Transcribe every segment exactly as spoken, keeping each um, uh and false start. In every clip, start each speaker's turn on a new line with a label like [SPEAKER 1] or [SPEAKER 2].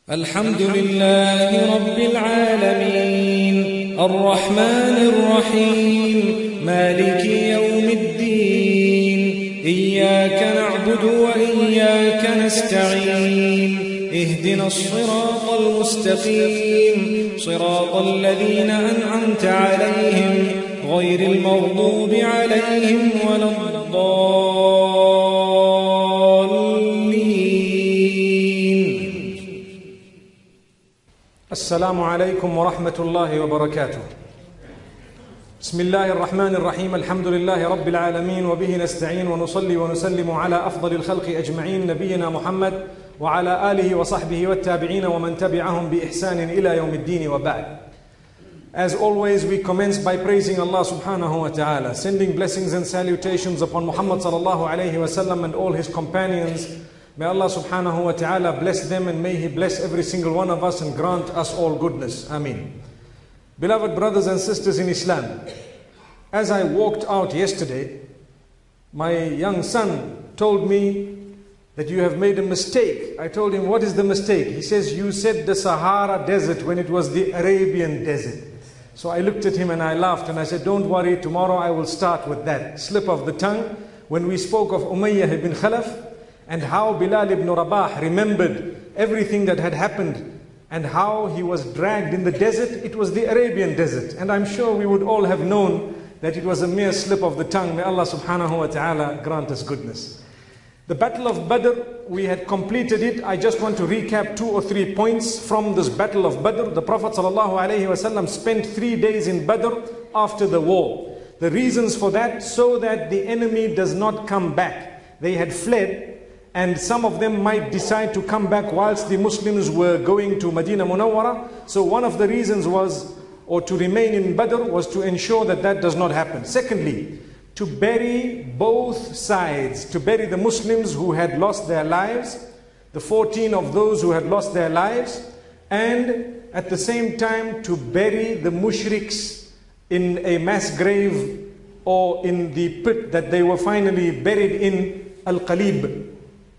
[SPEAKER 1] الحمد لله رب العالمين الرحمن الرحيم مالك يوم الدين إياك نعبد وإياك نستعين اهدنا الصراط المستقيم صراط الذين أنعمت عليهم غير المغضوب عليهم ولا الضالين.
[SPEAKER 2] السلام عليكم ورحمة الله وبركاته. بسم الله الرحمن الرحيم الحمد لله رب العالمين وبه نستعين ونصلي ونسلم على أفضل الخلق أجمعين نبينا محمد وعلى آله وصحبه والتابعين ومن تبعهم بإحسان إلى يوم الدين وبعد. As always, we commence by praising Allah subhanahu wa ta'ala, sending blessings and salutations upon Muhammad sallallahu alayhi wa sallam and all his companions. May Allah subhanahu wa ta'ala bless them and may He bless every single one of us and grant us all goodness. Ameen. Beloved brothers and sisters in Islam, as I walked out yesterday, my young son told me that you have made a mistake. I told him, what is the mistake? He says, you said the Sahara Desert when it was the Arabian Desert. So I looked at him and I laughed and I said, don't worry, tomorrow I will start with that slip of the tongue. When we spoke of Umayyah ibn Khalaf and how Bilal ibn Rabah remembered everything that had happened and how he was dragged in the desert, it was the Arabian Desert. And I'm sure we would all have known that it was a mere slip of the tongue. May Allah subhanahu wa ta'ala grant us goodness. The Battle of Badr, we had completed it. I just want to recap two or three points from this Battle of Badr. The Prophet ﷺ spent three days in Badr after the war. The reasons for that, so that the enemy does not come back. They had fled, and some of them might decide to come back whilst the Muslims were going to Medina Munawwara. So one of the reasons was, or to remain in Badr, was to ensure that that does not happen. Secondly, to bury both sides, to bury the Muslims who had lost their lives, the fourteen of those who had lost their lives, and at the same time to bury the mushriks in a mass grave or in the pit that they were finally buried in, Al-Qalib.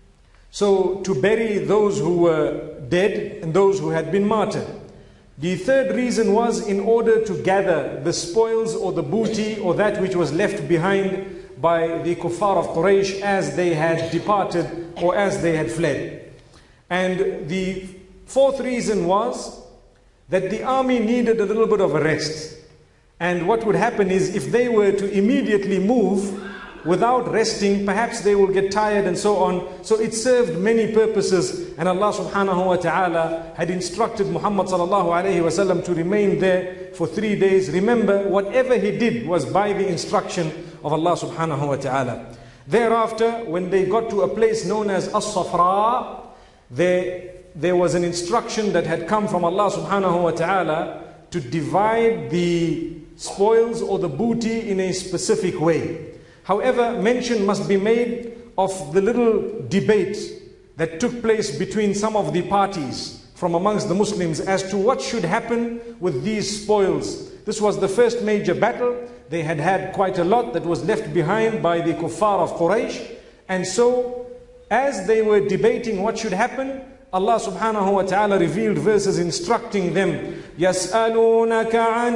[SPEAKER 2] So to bury those who were dead and those who had been martyred. The third reason was in order to gather the spoils or the booty or that which was left behind by the kuffar of Quraysh as they had departed or as they had fled. And the fourth reason was that the army needed a little bit of a rest. And what would happen is if they were to immediately move without resting, perhaps they will get tired and so on. So it served many purposes, and Allah subhanahu wa ta'ala had instructed Muhammad sallallahu alayhi wa sallam to remain there for three days. Remember, whatever he did was by the instruction of Allah subhanahu wa ta'ala. Thereafter, when they got to a place known as As-Safra, there, there was an instruction that had come from Allah subhanahu wa ta'ala to divide the spoils or the booty in a specific way. However, mention must be made of the little debate that took place between some of the parties from amongst the Muslims as to what should happen with these spoils. This was the first major battle. They had had quite a lot that was left behind by the kuffar of Quraysh. And so, as they were debating what should happen, Allah subhanahu wa ta'ala revealed verses instructing them, يَسْأَلُونَكَ عَنِ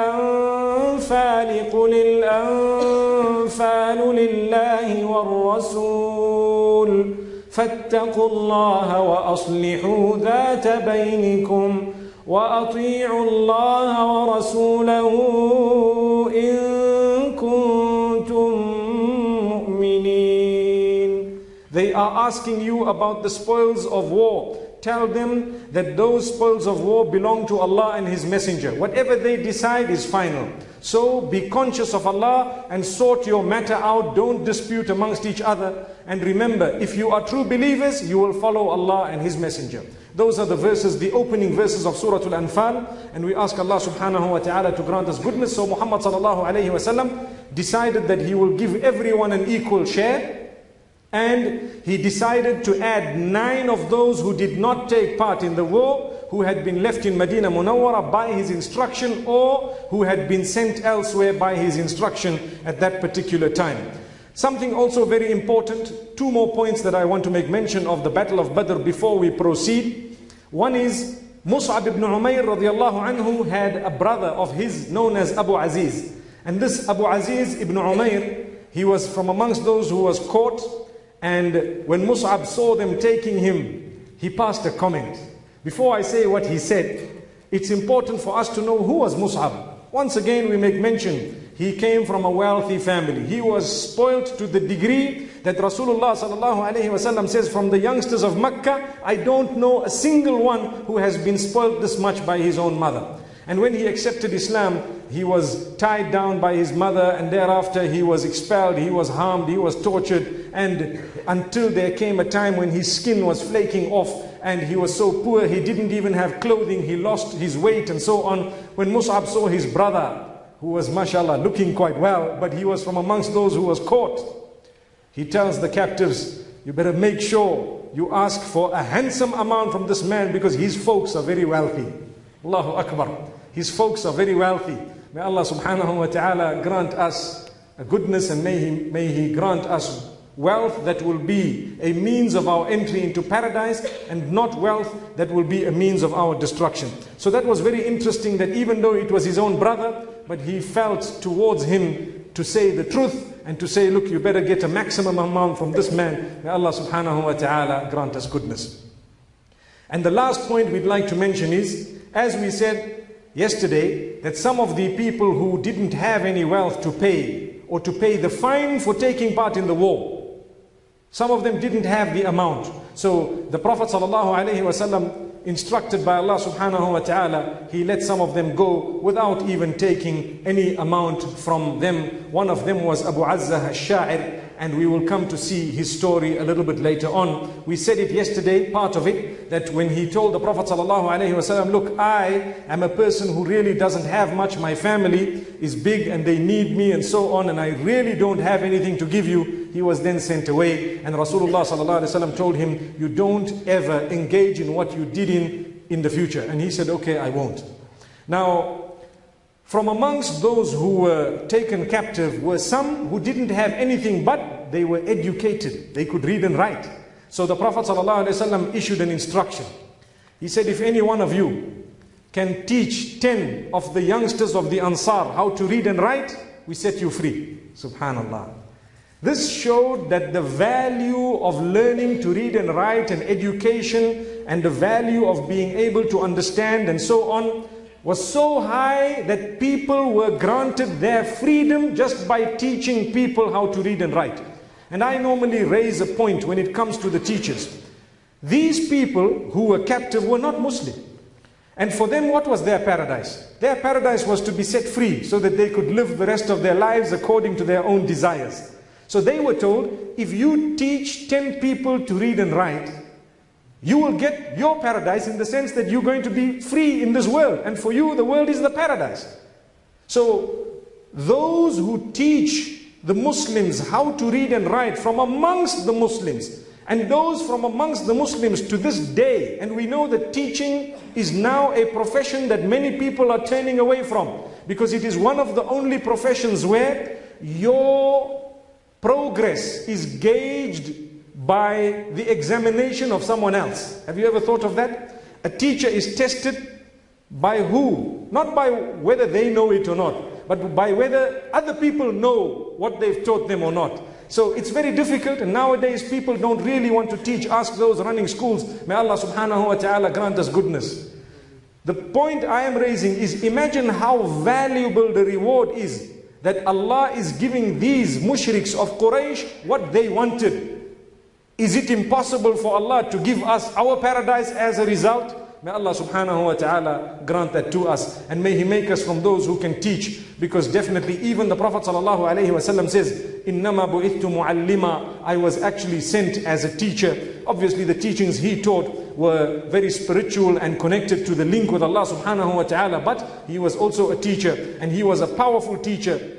[SPEAKER 2] الْأَنفَالِ قُلِ الْأَنفَالُ لِلَّهِ وَالرَّسُولِ فَاتَّقُوا اللَّهَ وَأَصْلِحُوا ذَاتَ بَيْنِكُمْ وَأَطِيعُوا اللَّهَ وَرَسُولَهُ إِن كُنتُم مُؤْمِنِينَ. They are asking you about the spoils of war. Tell them that those spoils of war belong to Allah and His Messenger. Whatever they decide is final. So be conscious of Allah and sort your matter out. Don't dispute amongst each other. And remember, if you are true believers, you will follow Allah and His Messenger. Those are the verses, the opening verses of Surah Al-Anfal. And we ask Allah subhanahu wa ta'ala to grant us goodness. So Muhammad sallallahu alayhi wa sallam decided that he will give everyone an equal share. And he decided to add nine of those who did not take part in the war, who had been left in Medina Munawwara by his instruction or who had been sent elsewhere by his instruction at that particular time. Something also very important, two more points that I want to make mention of the Battle of Badr before we proceed. One is Mus'ab ibn Umair radiallahu anhu had a brother of his known as Abu Aziz. And this Abu Aziz ibn Umair, he was from amongst those who was caught. And when Mus'ab saw them taking him, he passed a comment. Before I say what he said, it's important for us to know who was Mus'ab. Once again, we make mention, he came from a wealthy family. He was spoilt to the degree that Rasulullah sallallahu alaihi wasallam says, from the youngsters of Mecca, I don't know a single one who has been spoilt this much by his own mother. And when he accepted Islam, he was tied down by his mother, and thereafter he was expelled, he was harmed, he was tortured, and until there came a time when his skin was flaking off, and he was so poor he didn't even have clothing, he lost his weight and so on. When Mus'ab saw his brother, who was mashallah looking quite well, but he was from amongst those who was caught, he tells the captives, you better make sure you ask for a handsome amount from this man, because his folks are very wealthy. Allahu Akbar. His folks are very wealthy. May Allah subhanahu wa ta'ala grant us a goodness, and may he, may he grant us wealth that will be a means of our entry into paradise, and not wealth that will be a means of our destruction. So that was very interesting, that even though it was his own brother, but he felt towards him to say the truth and to say, look, you better get a maximum amount from this man. May Allah subhanahu wa ta'ala grant us goodness. And the last point we'd like to mention is, as we said yesterday, that some of the people who didn't have any wealth to pay, or to pay the fine for taking part in the war, some of them didn't have the amount. So the Prophet ﷺ, instructed by Allah subhanahu wa ta'ala, he let some of them go without even taking any amount from them. One of them was Abu Azzah al-Sha'ir, and we will come to see his story a little bit later on. We said it yesterday, part of it, that when he told the Prophet ﷺ, look, I am a person who really doesn't have much, my family is big and they need me and so on, and I really don't have anything to give you. He was then sent away, and Rasulullah ﷺ told him, you don't ever engage in what you did in, in the future. And he said, okay, I won't. Now, from amongst those who were taken captive were some who didn't have anything, but they were educated. They could read and write. So the Prophet ﷺ issued an instruction. He said, if any one of you can teach ten of the youngsters of the Ansar how to read and write, we set you free. Subhanallah. This showed that the value of learning to read and write and education, and the value of being able to understand and so on, was so high that people were granted their freedom just by teaching people how to read and write. And I normally raise a point when it comes to the teachers. These people who were captive were not Muslim. And for them, what was their paradise? Their paradise was to be set free so that they could live the rest of their lives according to their own desires. So they were told, if you teach ten people to read and write, you will get your paradise, in the sense that you're going to be free in this world. And for you, the world is the paradise. So those who teach the Muslims how to read and write from amongst the Muslims, and those from amongst the Muslims to this day, and we know that teaching is now a profession that many people are turning away from, because it is one of the only professions where your progress is gauged by the examination of someone else. Have you ever thought of that? A teacher is tested by who? Not by whether they know it or not, but by whether other people know what they've taught them or not. So it's very difficult, and nowadays people don't really want to teach. Ask those running schools. May Allah subhanahu wa ta'ala grant us goodness. The point I am raising is, imagine how valuable the reward is that Allah is giving these mushriks of Quraysh what they wanted. Is it impossible for Allah to give us our paradise as a result? May Allah subhanahu wa ta'ala grant that to us, and may He make us from those who can teach, because definitely even the Prophet sallallahu alaihi wasallam says, إِنَّمَا بُعِثْتُ مُعَلِّمًا, I was actually sent as a teacher. Obviously the teachings he taught were very spiritual and connected to the link with Allah subhanahu wa ta'ala, but he was also a teacher, and he was a powerful teacher.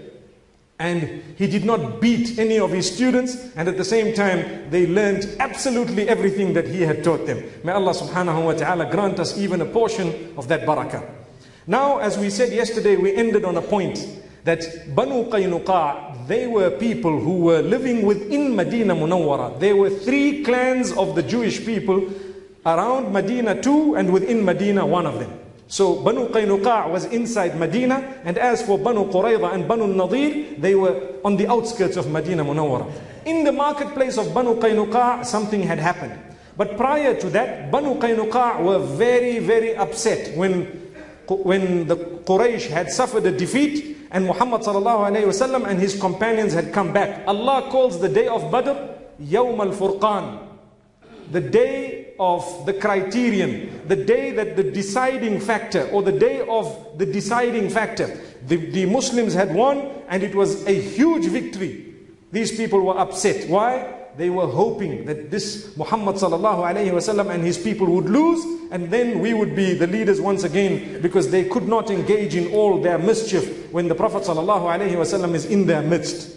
[SPEAKER 2] And he did not beat any of his students, and at the same time they learned absolutely everything that he had taught them. May Allah subhanahu wa ta'ala grant us even a portion of that barakah. Now, as we said yesterday, we ended on a point that Banu Qaynuqa, they were people who were living within Medina Munawwara. There were three clans of the Jewish people around Medina two, and within Medina one of them. So Banu Qaynuqa' was inside Medina, and as for Banu Qurayza and Banu Nadir, they were on the outskirts of Medina Munawwara. In the marketplace of Banu Qaynuqa', something had happened. But prior to that, Banu Qaynuqa' were very, very upset when, when the Quraysh had suffered a defeat and Muhammad sallallahu alayhi wasallam and his companions had come back. Allah calls the day of Badr Yawm al-Furqan, the day of the criterion, the day that the deciding factor, or the day of the deciding factor. The, the Muslims had won and it was a huge victory. These people were upset. Why? They were hoping that this Muhammad sallallahu alayhi wasallam and his people would lose, and then we would be the leaders once again, because they could not engage in all their mischief when the Prophet sallallahu alayhi wasallam is in their midst,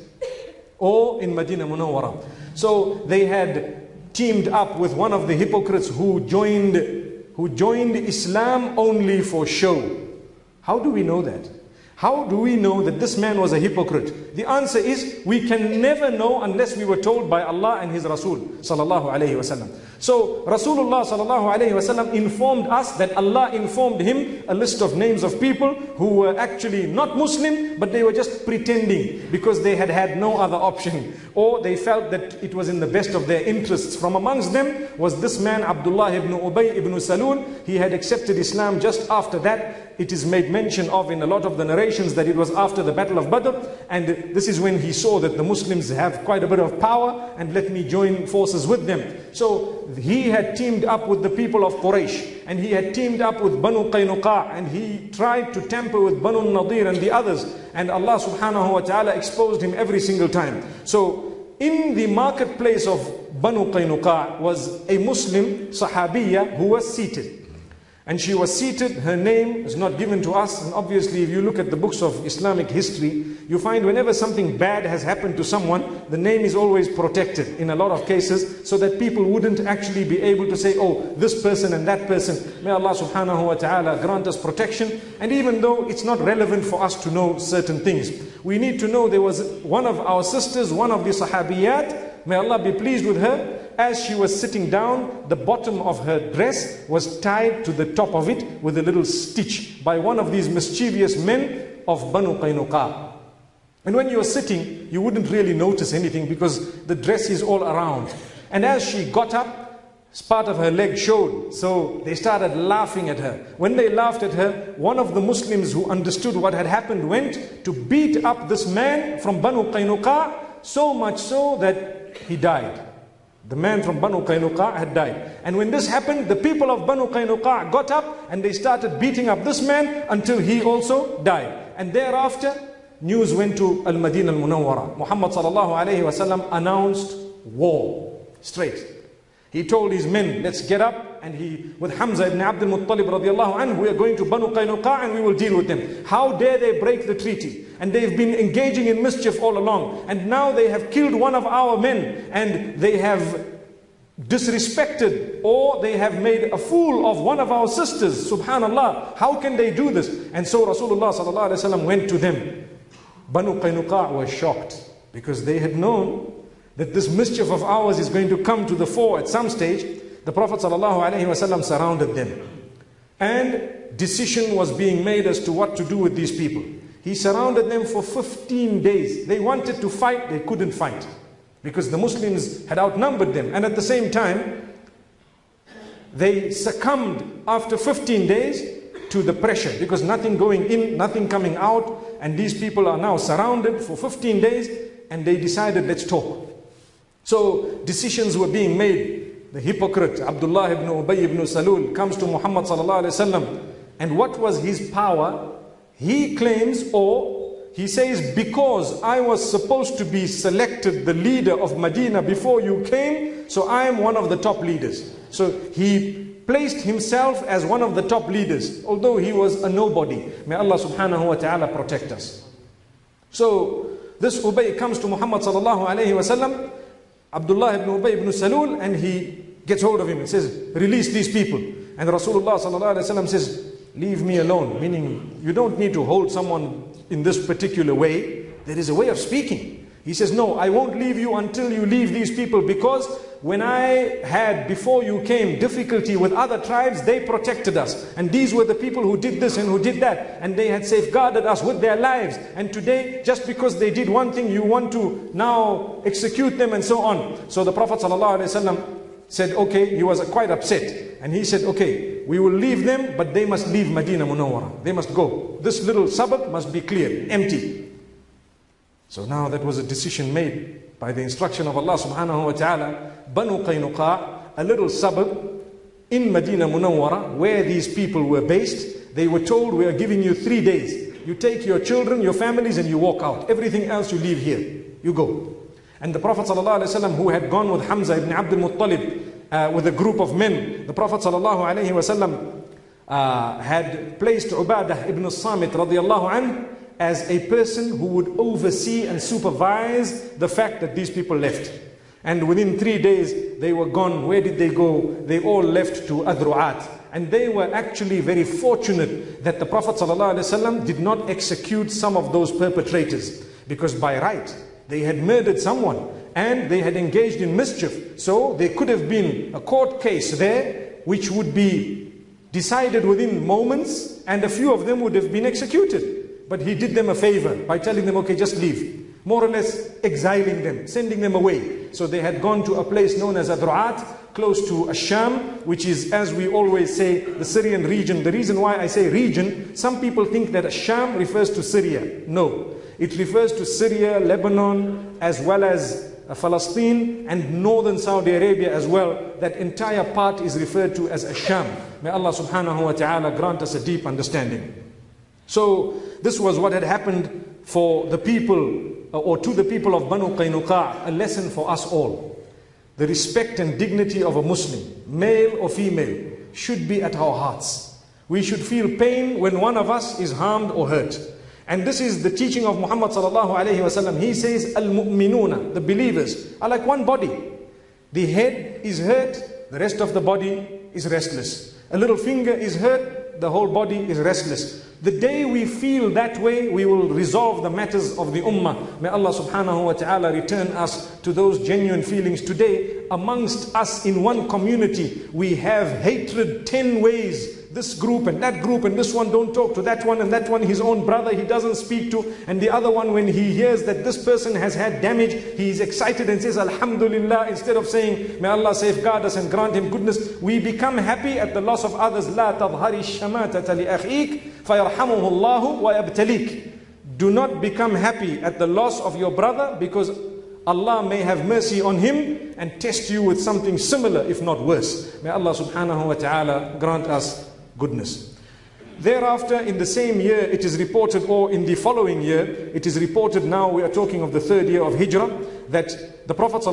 [SPEAKER 2] or in Medina Munawwara. So they had teamed up with one of the hypocrites who joined, who joined Islam only for show. How do we know that? How do we know that this man was a hypocrite? The answer is, we can never know unless we were told by Allah and His Rasul sallallahu alayhi wasallam. So Rasulullah sallallahu alayhi wasallam informed us that Allah informed him a list of names of people who were actually not Muslim, but they were just pretending because they had had no other option, or they felt that it was in the best of their interests. From amongst them was this man Abdullah ibn Ubay ibn Salul. He had accepted Islam just after that. It is made mention of in a lot of the narrations that it was after the Battle of Badr, and this is when he saw that the Muslims have quite a bit of power, and let me join forces with them. So he had teamed up with the people of Quraysh, and he had teamed up with Banu Qaynuqa', and he tried to tamper with Banu Nadir and the others, and Allah subhanahu wa ta'ala exposed him every single time. So in the marketplace of Banu Qaynuqa' was a Muslim Sahabiya who was seated. And she was seated, her name is not given to us, and obviously if you look at the books of Islamic history, you find whenever something bad has happened to someone, the name is always protected in a lot of cases, so that people wouldn't actually be able to say, oh, this person and that person. May Allah subhanahu wa ta'ala grant us protection. And even though it's not relevant for us to know certain things, we need to know there was one of our sisters, one of the Sahabiyat, may Allah be pleased with her. As she was sitting down, the bottom of her dress was tied to the top of it with a little stitch by one of these mischievous men of Banu Qaynuqa'. And when you were sitting, you wouldn't really notice anything because the dress is all around. And as she got up, part of her leg showed. So they started laughing at her. When they laughed at her, one of the Muslims who understood what had happened went to beat up this man from Banu Qaynuqa', so much so that he died. The man from Banu Qaynuqa' had died. And when this happened, the people of Banu Qaynuqa' got up and they started beating up this man until he also died. And thereafter, news went to Al-Madinah Al-Munawwara. Muhammad sallallahu alayhi wasallam announced war straight. He told his men, let's get up, and he, with Hamza ibn Abdul Muttalib radiallahu anhu, we are going to Banu Qaynuqa' and we will deal with them. How dare they break the treaty? And they've been engaging in mischief all along. And now they have killed one of our men, and they have disrespected, or they have made a fool of one of our sisters. Subhanallah, how can they do this? And so Rasulullah sallallahu alaihi wasallam went to them. Banu Qaynuqa' was shocked, because they had known that this mischief of ours is going to come to the fore at some stage. The Prophet ﷺ surrounded them, and decision was being made as to what to do with these people. He surrounded them for fifteen days. They wanted to fight, they couldn't fight, because the Muslims had outnumbered them. And at the same time, they succumbed after fifteen days to the pressure, because nothing going in, nothing coming out, and these people are now surrounded for fifteen days, and they decided, let's talk. So decisions were being made. The hypocrite Abdullah ibn Ubay ibn Salul comes to Muhammad sallallahu alaihi wasallam, and what was his power? He claims, or he says, because I was supposed to be selected the leader of Medina before you came, so I am one of the top leaders. So he placed himself as one of the top leaders, although he was a nobody. May Allah subhanahu wa ta'ala protect us. So this Ubay comes to Muhammad sallallahu alaihi wasallam, Abdullah ibn Ubay ibn Salul, and he gets hold of him and says, release these people. And Rasulullah sallallahu alaihi wasallam says, leave me alone, meaning you don't need to hold someone in this particular way. There is a way of speaking. He says, no, I won't leave you until you leave these people, because when I had, before you came, difficulty with other tribes, they protected us. And these were the people who did this and who did that. And they had safeguarded us with their lives. And today, just because they did one thing, you want to now execute them and so on. So the Prophet ﷺ said, okay, he was quite upset. And he said, okay, we will leave them, but they must leave Medina Munawwara. They must go. This little suburb must be cleared, empty. So now that was a decision made by the instruction of Allah subhanahu wa ta'ala. Banu Qaynuqa, a little suburb in Medina Munawwara, where these people were based, they were told, we are giving you three days. You take your children, your families, and you walk out. Everything else you leave here. You go. And the Prophet sallallahu alaihi wasallam, who had gone with Hamza ibn Abdul Muttalib, uh, with a group of men, the Prophet sallallahu alaihi wasallam uh, had placed Ubadah ibn al-Samit radiyallahu anhu as a person who would oversee and supervise the fact that these people left. And within three days, they were gone. Where did they go? They all left to Adru'at. And they were actually very fortunate that the Prophet ﷺ did not execute some of those perpetrators. Because by right, they had murdered someone and they had engaged in mischief. So there could have been a court case there which would be decided within moments, and a few of them would have been executed. But he did them a favor by telling them, okay, just leave. More or less exiling them, sending them away. So they had gone to a place known as Adru'at, close to Asham, which is, as we always say, the Syrian region. The reason why I say region, some people think that Asham refers to Syria. No, it refers to Syria, Lebanon, as well as Palestine and northern Saudi Arabia as well. That entire part is referred to as Asham. May Allah subhanahu wa ta'ala grant us a deep understanding. So this was what had happened for the people, or to the people of Banu Qaynuqa, a lesson for us all. The respect and dignity of a Muslim, male or female, should be at our hearts. We should feel pain when one of us is harmed or hurt. And this is the teaching of Muhammad sallallahu alayhi wa sallam. He says, Al-Mu'minuna, the believers, are like one body. The head is hurt, the rest of the body is restless. A little finger is hurt, the whole body is restless. The day we feel that way, we will resolve the matters of the ummah. May Allah subhanahu wa ta'ala return us to those genuine feelings. Today, amongst us in one community, we have hatred ten ways. This group and that group, and this one don't talk to that one, and that one his own brother he doesn't speak to, and the other one, when he hears that this person has had damage, he is excited and says Alhamdulillah, instead of saying may Allah safeguard us and grant him goodness. We become happy at the loss of others. La tadhari shamatata li akhik fayarhamuhu Allahu wa yabtalik. Do not become happy at the loss of your brother, because Allah may have mercy on him and test you with something similar, if not worse. May Allah subhanahu wa ta'ala grant us goodness. Thereafter, in the same year, it is reported, or in the following year, it is reported, now we are talking of the third year of Hijrah, that the Prophet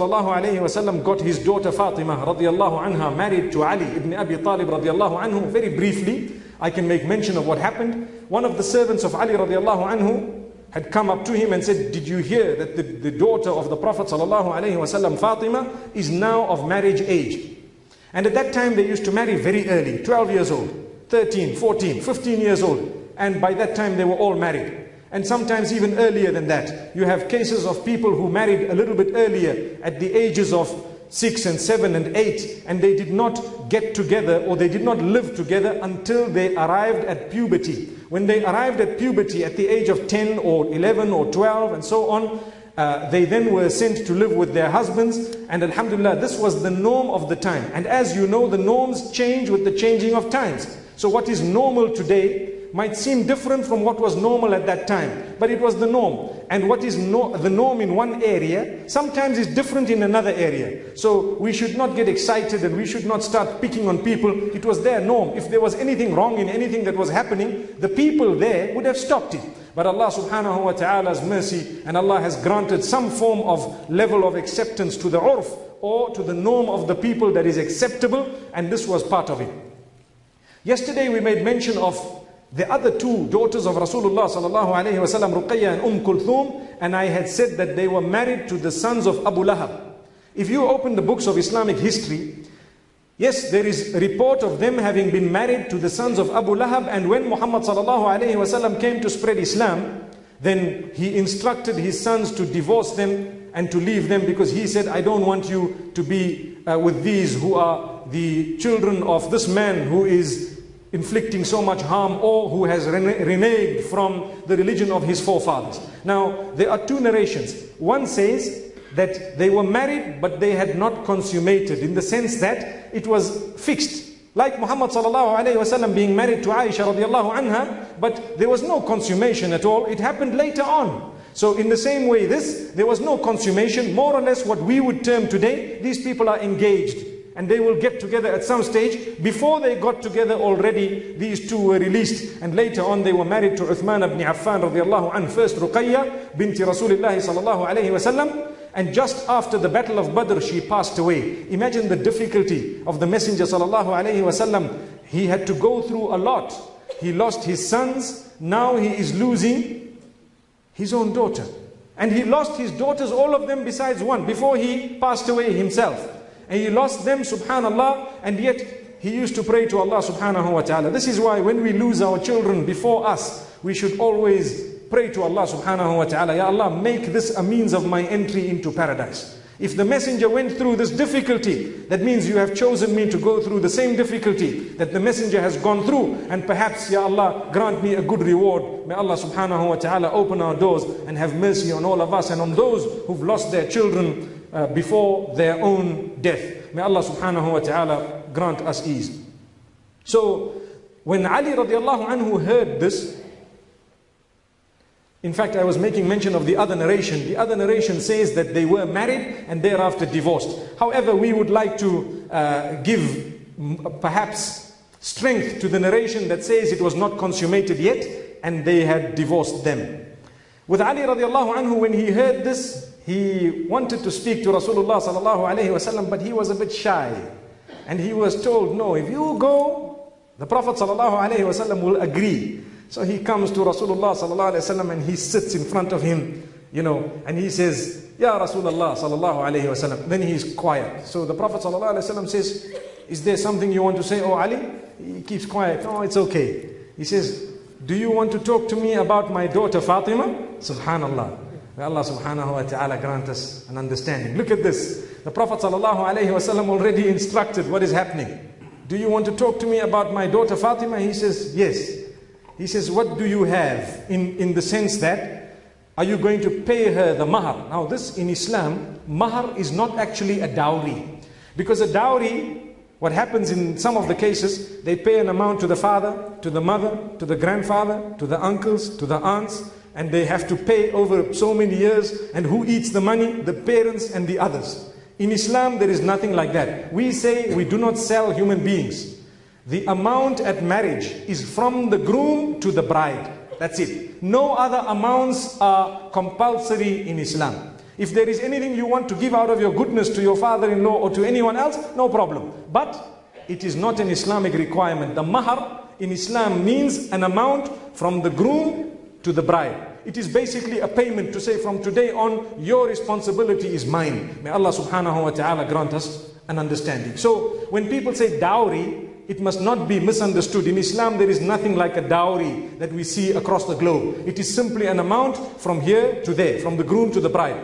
[SPEAKER 2] ﷺ got his daughter Fatima radiallahu anha married to Ali ibn Abi Talib radiallahu anhu. Very briefly, I can make mention of what happened. One of the servants of Ali radiallahu anhu had come up to him and said, did you hear that the, the daughter of the Prophet ﷺ, Fatima, is now of marriage age? And at that time they used to marry very early, twelve years old, thirteen, fourteen, fifteen years old. And by that time they were all married. And sometimes even earlier than that. You have cases of people who married a little bit earlier, at the ages of six and seven and eight, and they did not get together, or they did not live together until they arrived at puberty. When they arrived at puberty at the age of ten or eleven or twelve and so on, uh, they then were sent to live with their husbands. And alhamdulillah, this was the norm of the time. And as you know, the norms change with the changing of times. So what is normal today might seem different from what was normal at that time, but it was the norm. And what is no, the norm in one area sometimes is different in another area. So we should not get excited, and we should not start picking on people. It was their norm. If there was anything wrong in anything that was happening, the people there would have stopped it. But Allah subhanahu wa ta'ala's mercy, and Allah has granted some form of level of acceptance to the urf, or to the norm of the people, that is acceptable, and this was part of it. Yesterday we made mention of the other two daughters of Rasulullah sallallahu alayhi wa sallam, Ruqayya and Umm Kulthum, and I had said that they were married to the sons of Abu Lahab. If you open the books of Islamic history, yes, there is a report of them having been married to the sons of Abu Lahab. And when Muhammad sallallahu alayhi wa sallam came to spread Islam, then he instructed his sons to divorce them and to leave them, because he said, I don't want you to be uh, with these who are the children of this man who is inflicting so much harm, or who has reneged from the religion of his forefathers. Now, there are two narrations. One says that they were married, but they had not consummated, in the sense that it was fixed. Like Muhammad sallallahu alayhi wasallam being married to Aisha radiallahu anha, but there was no consummation at all. It happened later on. So in the same way, this, there was no consummation. More or less what we would term today, these people are engaged. And they will get together at some stage. Before they got together already, these two were released. And later on they were married to Uthman ibn Affan radiallahu anhu. First Ruqayya binti Rasulullah sallallahu alayhi wasallam. And just after the battle of Badr, she passed away. Imagine the difficulty of the Messenger sallallahu alayhi wasallam. He had to go through a lot. He lost his sons. Now he is losing his own daughter. And he lost his daughters, all of them besides one, before he passed away himself. And he lost them, subhanallah, and yet he used to pray to Allah subhanahu wa ta'ala. This is why when we lose our children before us, we should always pray to Allah subhanahu wa ta'ala, Ya Allah, make this a means of my entry into paradise. If the messenger went through this difficulty, that means you have chosen me to go through the same difficulty that the messenger has gone through. And perhaps, Ya Allah, grant me a good reward. May Allah subhanahu wa ta'ala open our doors and have mercy on all of us and on those who've lost their children uh, before their own death. May Allah subhanahu wa ta'ala grant us ease. So, when Ali radiallahu anhu heard this, in fact, I was making mention of the other narration. The other narration says that they were married and thereafter divorced. However, we would like to uh, give perhaps strength to the narration that says it was not consummated yet and they had divorced them. With Ali radiallahu anhu, when he heard this, he wanted to speak to Rasulullah sallallahu alayhi wasallam, but he was a bit shy. And he was told, no, if you go, the Prophet sallallahu alayhi wasallam will agree. So he comes to Rasulullah sallallahu alayhi wasallam and he sits in front of him, you know, and he says, Ya Rasulullah sallallahu alayhi wasallam. Then he is quiet. So the Prophet sallallahu alayhi wasallam says, is there something you want to say, oh Ali? He keeps quiet. No, it's okay. He says, do you want to talk to me about my daughter Fatima? Subhanallah. May Allah subhanahu wa ta'ala grant us an understanding. Look at this. The Prophet sallallahu alayhi wasallam already instructed what is happening. Do you want to talk to me about my daughter Fatima? He says, yes. He says, what do you have? In, in the sense that, are you going to pay her the mahar? Now this in Islam, mahar is not actually a dowry. Because a dowry, what happens in some of the cases, they pay an amount to the father, to the mother, to the grandfather, to the uncles, to the aunts, and they have to pay over so many years. And who eats the money? The parents and the others. In Islam, there is nothing like that. We say we do not sell human beings. The amount at marriage is from the groom to the bride. That's it. No other amounts are compulsory in Islam. If there is anything you want to give out of your goodness to your father-in-law or to anyone else, no problem. But it is not an Islamic requirement. The mahar in Islam means an amount from the groom to the bride. It is basically a payment to say, from today on, your responsibility is mine. May Allah subhanahu wa ta'ala grant us an understanding. So when people say dowry, it must not be misunderstood. In Islam, there is nothing like a dowry that we see across the globe. It is simply an amount from here to there, from the groom to the bride.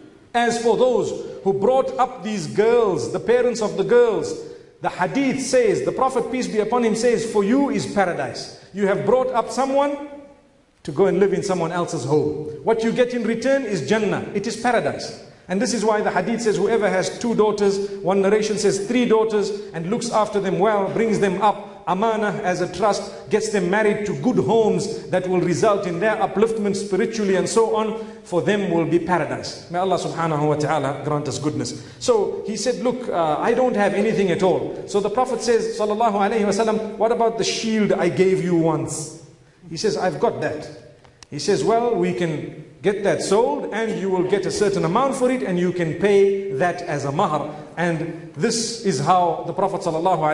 [SPEAKER 2] As for those who brought up these girls, the parents of the girls, the hadith says, the Prophet, peace be upon him, says, for you is paradise. You have brought up someone to go and live in someone else's home. What you get in return is Jannah. It is paradise. And this is why the hadith says, whoever has two daughters, one narration says three daughters, and looks after them well, brings them up, amana as a trust, gets them married to good homes that will result in their upliftment spiritually and so on, for them will be paradise. May Allah subhanahu wa ta'ala grant us goodness. So he said, look, uh, I don't have anything at all. So the Prophet says, sallallahu alayhi wa sallam, what about the shield I gave you once? He says, I've got that. He says, well, we can get that sold and you will get a certain amount for it and you can pay that as a mahar. And this is how the Prophet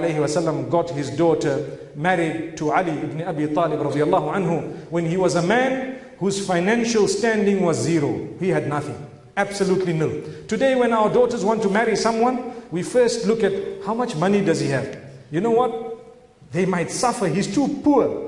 [SPEAKER 2] ﷺ got his daughter married to Ali ibn Abi Talib radiallahu anhu when he was a man whose financial standing was zero. He had nothing. Absolutely nil. Today when our daughters want to marry someone, we first look at how much money does he have. You know what? They might suffer. He's too poor.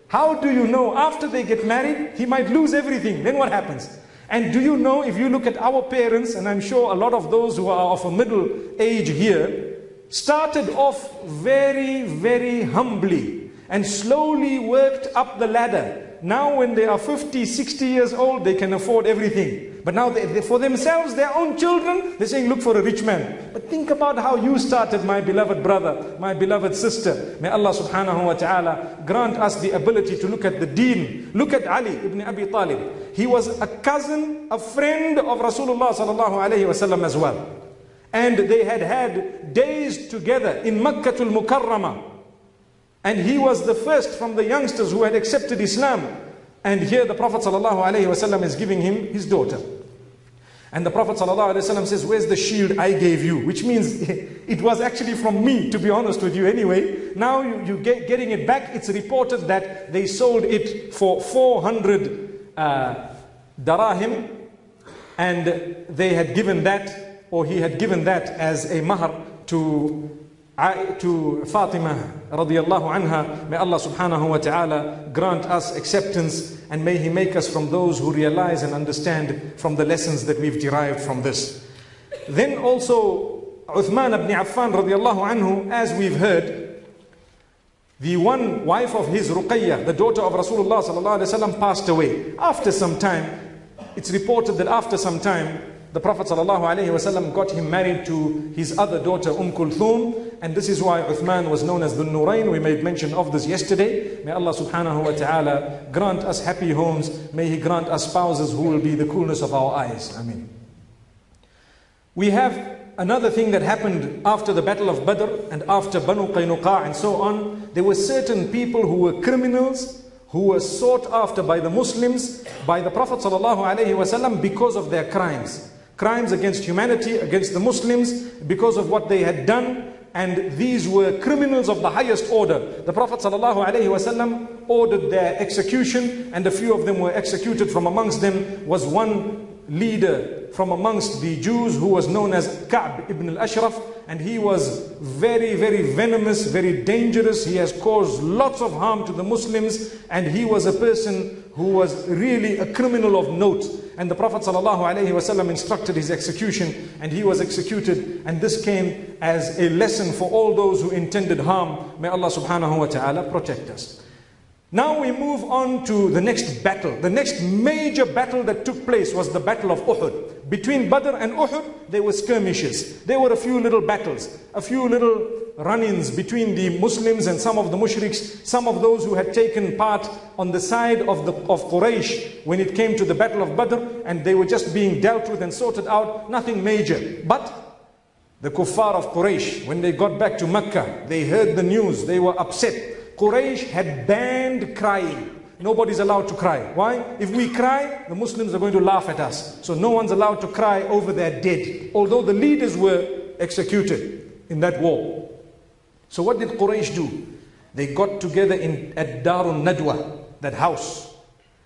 [SPEAKER 2] How do you know after they get married, he might lose everything? Then what happens? And do you know, if you look at our parents, and I'm sure a lot of those who are of a middle age here, started off very, very humbly and slowly worked up the ladder. Now when they are fifty, sixty years old, they can afford everything. But now they, they, for themselves, their own children, they're saying, look for a rich man. But think about how you started, my beloved brother, my beloved sister. May Allah subhanahu wa ta'ala grant us the ability to look at the deen. Look at Ali ibn Abi Talib. He was a cousin, a friend of Rasulullah sallallahu alayhi wa sallam as well. And they had had days together in Makkatul Mukarramah. And he was the first from the youngsters who had accepted Islam. And here the Prophet ﷺ is giving him his daughter. And the Prophet ﷺ says, where's the shield I gave you? Which means it was actually from me, to be honest with you anyway. Now you, you get getting it back. It's reported that they sold it for four hundred uh, darahim. And they had given that, or he had given that as a mahar to to Fatima radiallahu anha. May Allah subhanahu wa ta'ala grant us acceptance, and may He make us from those who realize and understand from the lessons that we've derived from this. Then also Uthman ibn Affan radiallahu anhu, as we've heard, the one wife of his, Ruqayyah, the daughter of Rasulullah sallallahu alaihi wasallam, passed away. After some time, it's reported that after some time, the Prophet ﷺ got him married to his other daughter, Umm Kulthum, and this is why Uthman was known as Dhun Nurayn. We made mention of this yesterday. May Allah subhanahu wa ta'ala grant us happy homes. May He grant us spouses who will be the coolness of our eyes. Ameen. We have another thing that happened after the Battle of Badr and after Banu Qaynuqa and so on. There were certain people who were criminals, who were sought after by the Muslims, by the Prophet ﷺ because of their crimes. Crimes against humanity, against the Muslims, because of what they had done. And these were criminals of the highest order. The Prophet ﷺ ordered their execution, and a few of them were executed. From amongst them was one leader from amongst the Jews who was known as Ka'b ibn al-Ashraf, and he was very, very venomous, very dangerous. He has caused lots of harm to the Muslims, and he was a person who was really a criminal of note. And the Prophet ﷺ instructed his execution, and he was executed. And this came as a lesson for all those who intended harm. May Allah subhanahu wa ta'ala protect us. Now we move on to the next battle. The next major battle that took place was the Battle of Uhud. Between Badr and Uhud, there were skirmishes. There were a few little battles, a few little run-ins between the Muslims and some of the mushriks, some of those who had taken part on the side of, the, of Quraysh when it came to the Battle of Badr, and they were just being dealt with and sorted out, nothing major. But the kuffar of Quraysh, when they got back to Mecca, they heard the news, they were upset. Quraysh had banned crying. Nobody's allowed to cry. Why? If we cry, the Muslims are going to laugh at us. So no one's allowed to cry over their dead, although the leaders were executed in that war. So what did Quraysh do? They got together in at Darun Nadwa, that house,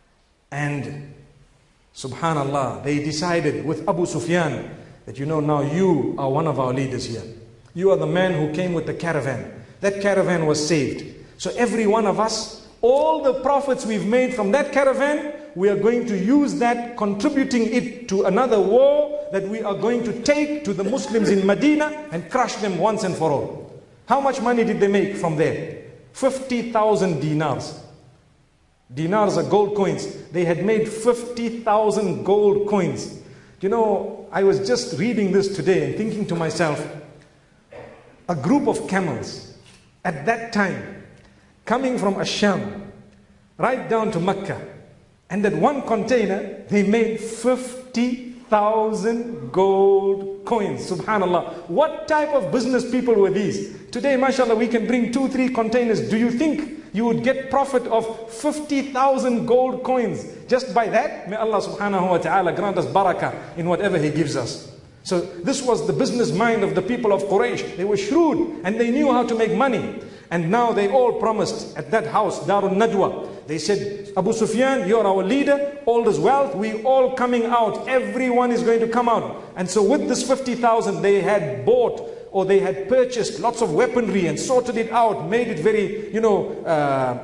[SPEAKER 2] and subhanallah, they decided with Abu Sufyan that, you know, now you are one of our leaders here. You are the man who came with the caravan. That caravan was saved. So every one of us, all the profits we've made from that caravan, we are going to use that, contributing it to another war that we are going to take to the Muslims in Medina and crush them once and for all. How much money did they make from there? fifty thousand dinars. Dinars are gold coins. They had made fifty thousand gold coins. You know, I was just reading this today and thinking to myself, a group of camels at that time, coming from Asham, right down to Mecca, and that one container, they made fifty thousand gold coins. Subhanallah. What type of business people were these? Today, mashallah, we can bring two, three containers. Do you think you would get profit of fifty thousand gold coins just by that? May Allah subhanahu wa ta'ala grant us barakah in whatever He gives us. So this was the business mind of the people of Quraysh. They were shrewd and they knew how to make money. And now they all promised at that house, Darun Nadwa. They said, Abu Sufyan, you're our leader, all this wealth, we all coming out. Everyone is going to come out. And so with this fifty thousand, they had bought or they had purchased lots of weaponry and sorted it out, made it very, you know, uh,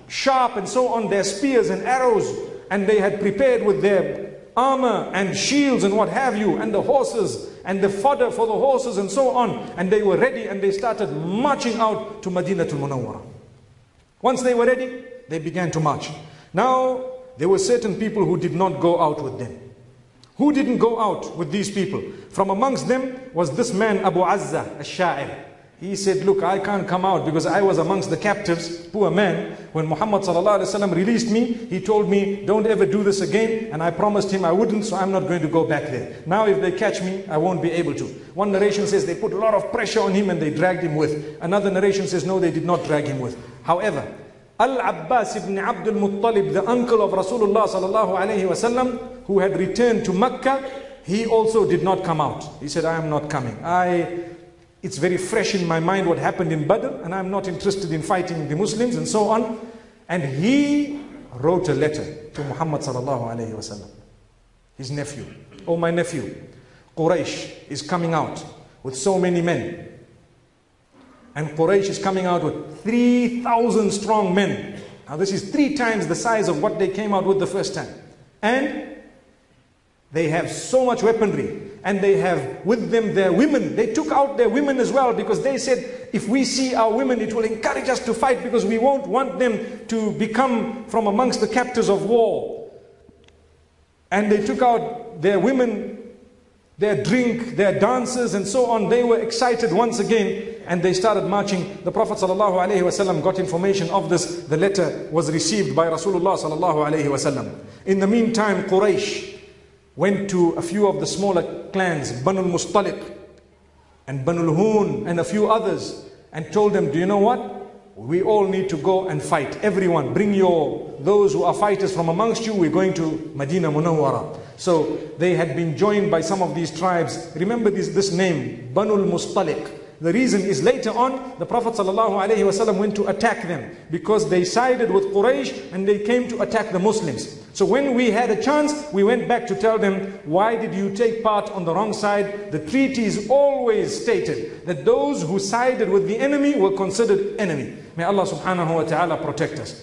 [SPEAKER 2] sharp and so on, their spears and arrows, and they had prepared with their armor and shields and what have you, and the horses and the fodder for the horses and so on, and they were ready, and they started marching out to Madinatul Munawwara. Once they were ready, they began to march. Now, there were certain people who did not go out with them. Who didn't go out with these people? From amongst them was this man, Abu Azza al-Sha'ir. He said, look, I can't come out because I was amongst the captives, poor man. When Muhammad sallallahu alaihi wasallam released me, he told me, don't ever do this again. And I promised him I wouldn't, so I'm not going to go back there. Now if they catch me, I won't be able to. One narration says they put a lot of pressure on him and they dragged him with. Another narration says, no, they did not drag him with. However, Al-Abbas ibn Abdul Muttalib, the uncle of Rasulullah sallallahu alaihi wasallam, who had returned to Mecca, he also did not come out. He said, I am not coming. I... It's very fresh in my mind what happened in Badr, and I'm not interested in fighting the Muslims and so on. And he wrote a letter to Muhammad sallallahu alayhi wa sallam, his nephew. Oh, my nephew, Quraysh is coming out with so many men. And Quraysh is coming out with three thousand strong men. Now this is three times the size of what they came out with the first time. And they have so much weaponry. And they have with them their women. They took out their women as well, because they said, if we see our women, it will encourage us to fight, because we won't want them to become from amongst the captives of war. And they took out their women, their drink, their dances and so on. They were excited once again, and they started marching. The Prophet ﷺ got information of this. The letter was received by Rasulullah ﷺ. In the meantime, Quraysh went to a few of the smaller clans, Banu al-Mustaliq and Banu al-Hun and a few others, and told them, do you know what? We all need to go and fight. Everyone, bring your, those who are fighters from amongst you, we're going to Madinah Munawwara. So they had been joined by some of these tribes. Remember this, this name, Banu al-Mustaliq. The reason is later on, the Prophet ﷺ went to attack them because they sided with Quraysh and they came to attack the Muslims. So when we had a chance, we went back to tell them, why did you take part on the wrong side? The treaties always stated that those who sided with the enemy were considered enemy. May Allah subhanahu wa ta'ala protect us.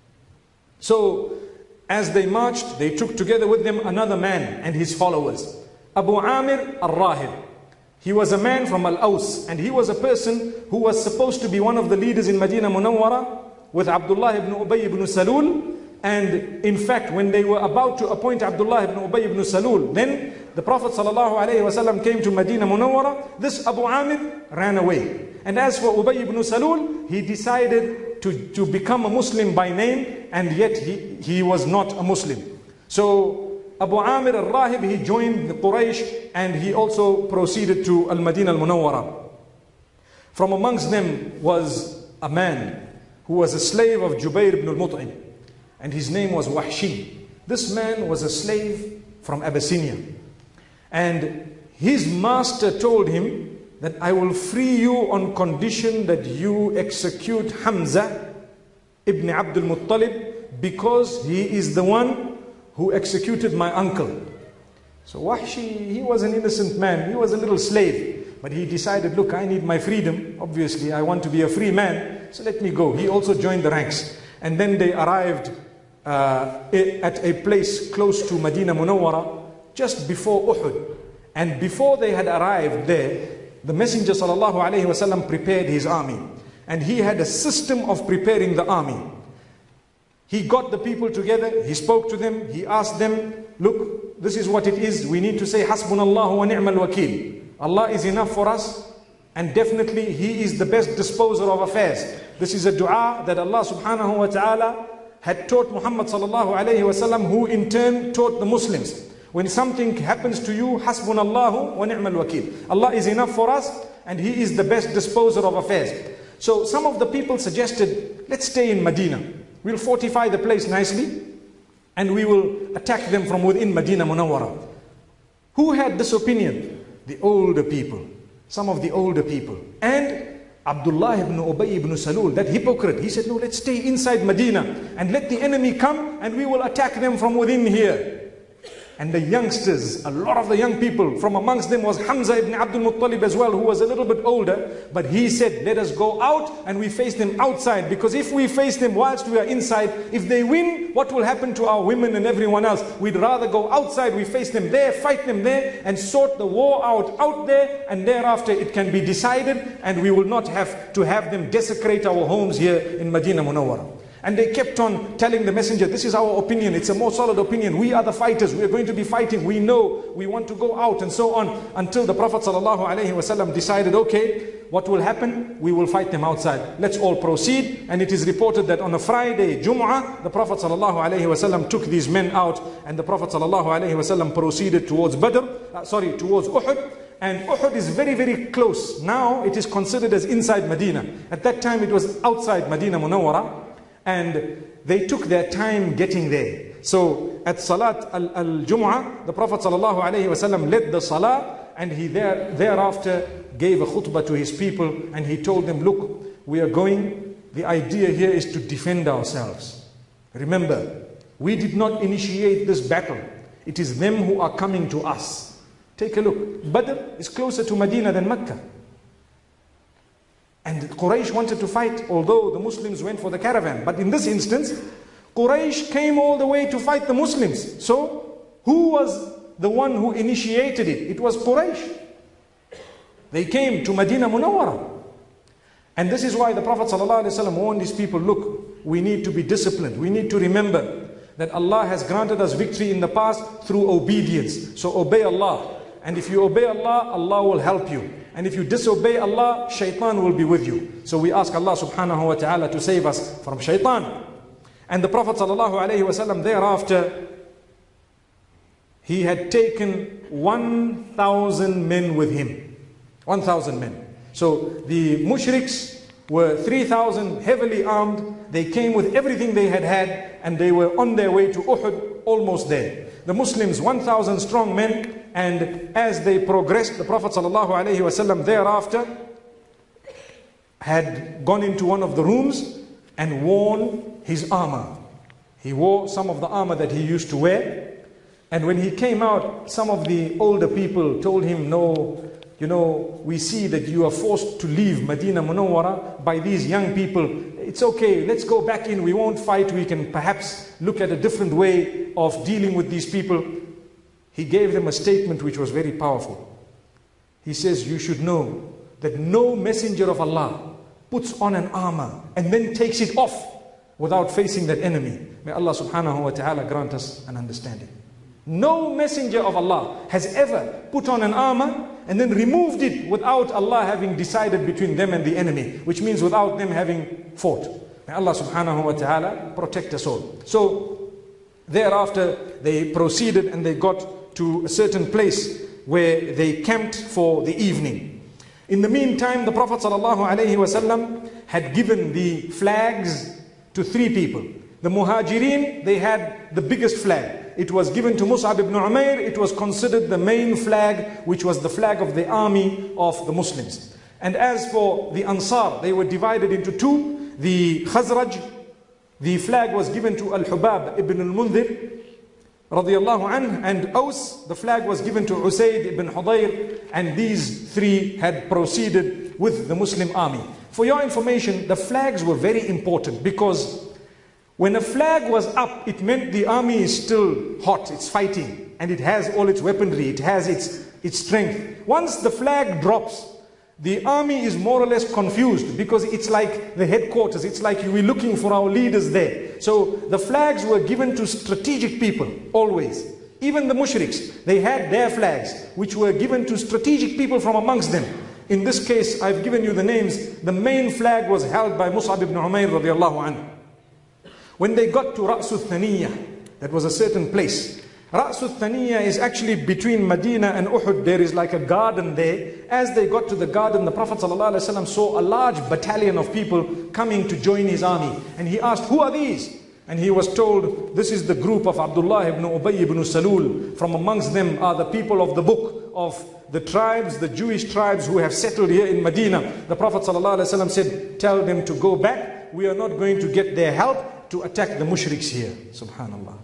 [SPEAKER 2] So as they marched, they took together with them another man and his followers, Abu Amir al-Rahib. He was a man from Al-Aws, and he was a person who was supposed to be one of the leaders in Madinah Munawwara with Abdullah ibn Ubay ibn Salul. And in fact, when they were about to appoint Abdullah ibn Ubay ibn Salul, then the Prophet ﷺ came to Madinah Munawwara. This Abu Amir ran away. And as for Ubay ibn Salul, he decided to, to become a Muslim by name, and yet he, he was not a Muslim. So Abu Amir al-Rahib, he joined the Quraysh, and he also proceeded to Al-Madinah al-Munawwara. From amongst them was a man who was a slave of Jubair ibn al-Mut'im, and his name was Wahshi. This man was a slave from Abyssinia, and his master told him that I will free you on condition that you execute Hamza ibn Abdul Muttalib, because he is the one who executed my uncle. So Wahshi, he was an innocent man, he was a little slave, but he decided, look, I need my freedom, obviously I want to be a free man, so let me go. He also joined the ranks. And then they arrived uh, at a place close to Madinah Munawwara, just before Uhud. And before they had arrived there, the Messenger sallallahu alaihi wasallam prepared his army. And he had a system of preparing the army. He got the people together, he spoke to them, he asked them, look, this is what it is. We need to say, Hasbunallahu wa ni'mal wakil. Allah is enough for us, and definitely He is the best disposer of affairs. This is a dua that Allah subhanahu wa ta'ala had taught Muhammad sallallahu alayhi wa sallam, who in turn taught the Muslims. When something happens to you, Hasbunallahu wa ni'mal wakil. Allah is enough for us, and He is the best disposer of affairs. So some of the people suggested, let's stay in Medina. We'll fortify the place nicely, and we will attack them from within Madinah Munawwara. Who had this opinion? The older people. Some of the older people. And Abdullah ibn Ubay ibn Salul, that hypocrite, he said, no, let's stay inside Medina and let the enemy come and we will attack them from within here. And the youngsters, a lot of the young people, from amongst them was Hamza ibn Abdul Muttalib as well, who was a little bit older. But he said, let us go out and we face them outside. Because if we face them whilst we are inside, if they win, what will happen to our women and everyone else? We'd rather go outside, we face them there, fight them there, and sort the war out out there. And thereafter it can be decided, and we will not have to have them desecrate our homes here in Medina Munawwara. And they kept on telling the messenger, this is our opinion, it's a more solid opinion, we are the fighters, we are going to be fighting, we know, we want to go out, and so on, until the Prophet ﷺ decided, okay, what will happen? We will fight them outside. Let's all proceed. And it is reported that on a Friday, Jum'ah, the Prophet ﷺ took these men out, and the Prophet ﷺ proceeded towards Badr, uh, sorry, towards Uhud. And Uhud is very, very close. Now it is considered as inside Medina. At that time it was outside Medina Munawwara. And they took their time getting there. So at Salat al-Jum'ah, the Prophet ﷺ led the Salah, and he there, thereafter gave a khutbah to his people, and he told them, look, we are going, the idea here is to defend ourselves. Remember, we did not initiate this battle. It is them who are coming to us. Take a look. Badr is closer to Medina than Mecca. And Quraysh wanted to fight, although the Muslims went for the caravan. But in this instance, Quraysh came all the way to fight the Muslims. So, who was the one who initiated it? It was Quraysh. They came to Medina Munawwara. And this is why the Prophet ﷺ warned his people, look, we need to be disciplined. We need to remember that Allah has granted us victory in the past through obedience. So obey Allah. And if you obey Allah, Allah will help you. And if you disobey Allah, shaitan will be with you. So we ask Allah subhanahu wa ta'ala to save us from shaitan. And the Prophet sallallahu alayhi wa sallam thereafter, he had taken one thousand men with him. one thousand men. So the mushriks were three thousand heavily armed. They came with everything they had had, and they were on their way to Uhud, almost there. The Muslims, one thousand strong men. And as they progressed, the Prophet ﷺ thereafter had gone into one of the rooms and worn his armor. He wore some of the armor that he used to wear. And when he came out, some of the older people told him, no, you know, we see that you are forced to leave Medina Munawwara by these young people. It's okay, let's go back in, we won't fight, we can perhaps look at a different way of dealing with these people. He gave them a statement which was very powerful. He says, you should know that no messenger of Allah puts on an armor and then takes it off without facing that enemy. May Allah subhanahu wa ta'ala grant us an understanding. No messenger of Allah has ever put on an armor and then removed it without Allah having decided between them and the enemy, which means without them having fought. May Allah subhanahu wa ta'ala protect us all. So thereafter they proceeded and they got to a certain place where they camped for the evening. In the meantime, the Prophet ﷺ had given the flags to three people. The Muhajirin, they had the biggest flag. It was given to Mus'ab ibn Umair. It was considered the main flag, which was the flag of the army of the Muslims. And as for the Ansar, they were divided into two. The Khazraj, the flag was given to Al-Hubab ibn al-Mundhir, radiyallahu anh, and Aus, the flag was given to Usayd ibn Hudayr, and these three had proceeded with the Muslim army. For your information, the flags were very important, because when a flag was up, it meant the army is still hot, it's fighting, and it has all its weaponry, it has its, its strength. Once the flag drops, the army is more or less confused, because it's like the headquarters, it's like we're looking for our leaders there. So the flags were given to strategic people, always. Even the mushriks, they had their flags, which were given to strategic people from amongst them. In this case, I've given you the names. The main flag was held by Mus'ab ibn Umair radiallahu anhu. When they got to Ra'sul Thaniyah, that was a certain place. Ra'sul Thaniyah is actually between Medina and Uhud. There is like a garden there. As they got to the garden, the Prophet ﷺ saw a large battalion of people coming to join his army. And he asked, who are these? And he was told, this is the group of Abdullah ibn Ubay ibn Salul. From amongst them are the people of the book of the tribes, the Jewish tribes who have settled here in Medina. The Prophet ﷺ said, tell them to go back. We are not going to get their help to attack the mushriks here. Subhanallah.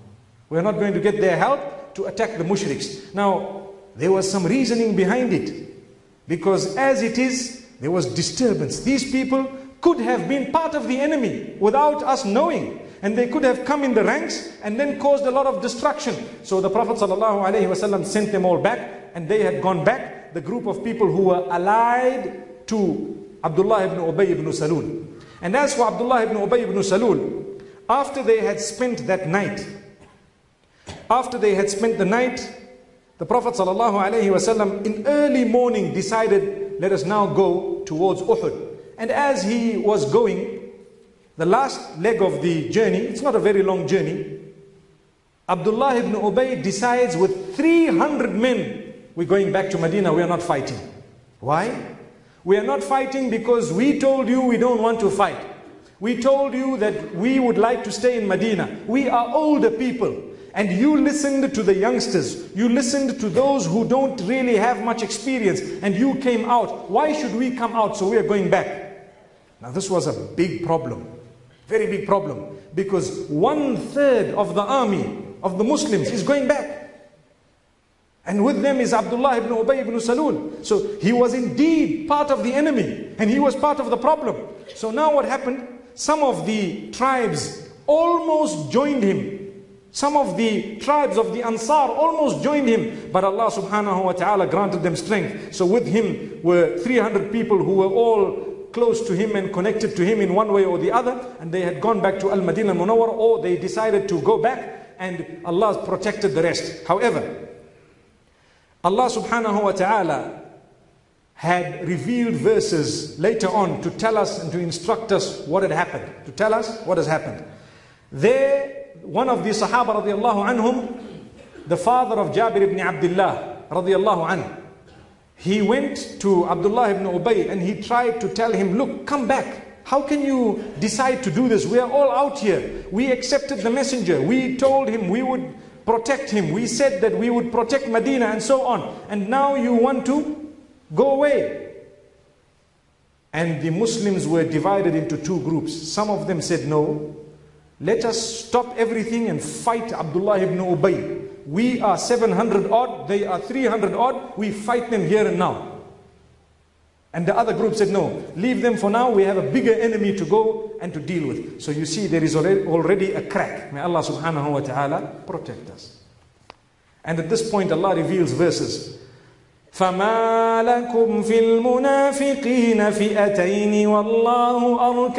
[SPEAKER 2] We are not going to get their help to attack the mushriks. Now, there was some reasoning behind it. Because as it is, there was disturbance. These people could have been part of the enemy without us knowing. And they could have come in the ranks and then caused a lot of destruction. So the Prophet ﷺ sent them all back, and they had gone back, the group of people who were allied to Abdullah ibn Ubay ibn Salul. And as for Abdullah ibn Ubay ibn Salul, after they had spent that night, after they had spent the night, the Prophet ﷺ in early morning decided, let us now go towards Uhud. And as he was going, the last leg of the journey, it's not a very long journey, Abdullah ibn Ubay decides with three hundred men, we're going back to Medina, we are not fighting. Why? We are not fighting because we told you we don't want to fight. We told you that we would like to stay in Medina. We are older people. And you listened to the youngsters. You listened to those who don't really have much experience. And you came out. Why should we come out? So we are going back. Now this was a big problem. Very big problem. Because one third of the army of the Muslims is going back. And with them is Abdullah ibn Ubay ibn Salul. So he was indeed part of the enemy. And he was part of the problem. So now what happened? Some of the tribes almost joined him. Some of the tribes of the Ansar almost joined him. But Allah subhanahu wa ta'ala granted them strength. So with him were three hundred people who were all close to him and connected to him in one way or the other. And they had gone back to Al-Madinah Munawwar, or they decided to go back. And Allah protected the rest. However, Allah subhanahu wa ta'ala had revealed verses later on to tell us and to instruct us what had happened. To tell us what has happened. There, one of the Sahaba radiallahu anhum, the father of Jabir ibn Abdullah radiallahu anhu, he went to Abdullah ibn Ubay and he tried to tell him, look, come back. How can you decide to do this? We are all out here. We accepted the messenger. We told him we would protect him. We said that we would protect Medina and so on. And now you want to go away. And the Muslims were divided into two groups. Some of them said, no, let us stop everything and fight Abdullah ibn Ubay. We are seven hundred odd, they are three hundred odd, we fight them here and now. And the other group said, no, leave them for now, we have a bigger enemy to go and to deal with. So you see, there is already a crack. May Allah subhanahu wa ta'ala protect us. And at this point Allah reveals verses. فَمَا لَكُمْ فِي الْمُنَافِقِينَ فِئَتَيْنِ وَاللَّهُ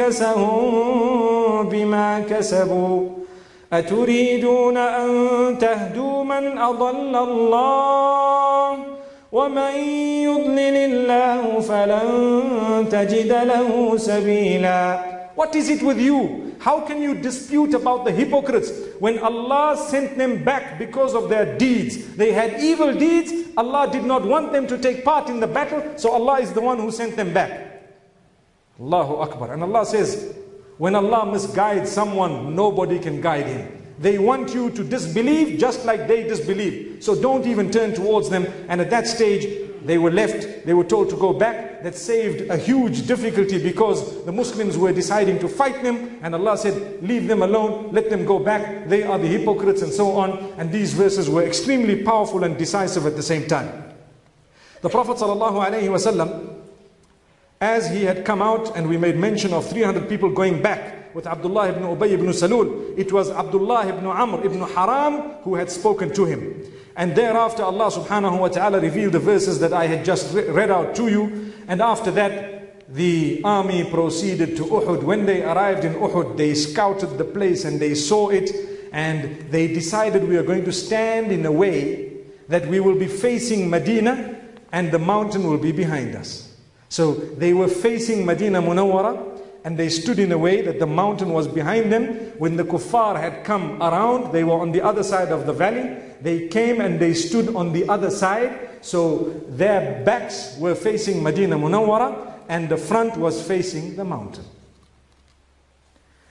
[SPEAKER 2] أَرْكَسَهُم بِمَا كَسَبُوا أَتُرِيدُونَ أَن تَهْدُوا مَنْ أَضَلَّ اللَّهُ وَمَنْ يُضْلِلِ اللَّهُ فَلَنْ تَجِدَ لَهُ سَبِيلًا. What is it with you? How can you dispute about the hypocrites when Allah sent them back because of their deeds? They had evil deeds. Allah did not want them to take part in the battle, so Allah is the one who sent them back. Allahu Akbar. And Allah says, when Allah misguides someone, nobody can guide him. They want you to disbelieve just like they disbelieve. So don't even turn towards them. And at that stage, they were left, they were told to go back. That saved a huge difficulty because the Muslims were deciding to fight them. And Allah said, leave them alone, let them go back. They are the hypocrites and so on. And these verses were extremely powerful and decisive at the same time. The Prophet ﷺ, as he had come out, and we made mention of three hundred people going back with Abdullah ibn Ubay ibn Salul, it was Abdullah ibn Amr ibn Haram who had spoken to him. And thereafter Allah subhanahu wa ta'ala revealed the verses that I had just re read out to you. And after that, the army proceeded to Uhud. When they arrived in Uhud, they scouted the place and they saw it. And they decided, we are going to stand in a way that we will be facing Medina and the mountain will be behind us. So they were facing Medina Munawwara, and they stood in a way that the mountain was behind them. When the kuffar had come around, they were on the other side of the valley. They came and they stood on the other side. So their backs were facing Medina Munawwara and the front was facing the mountain.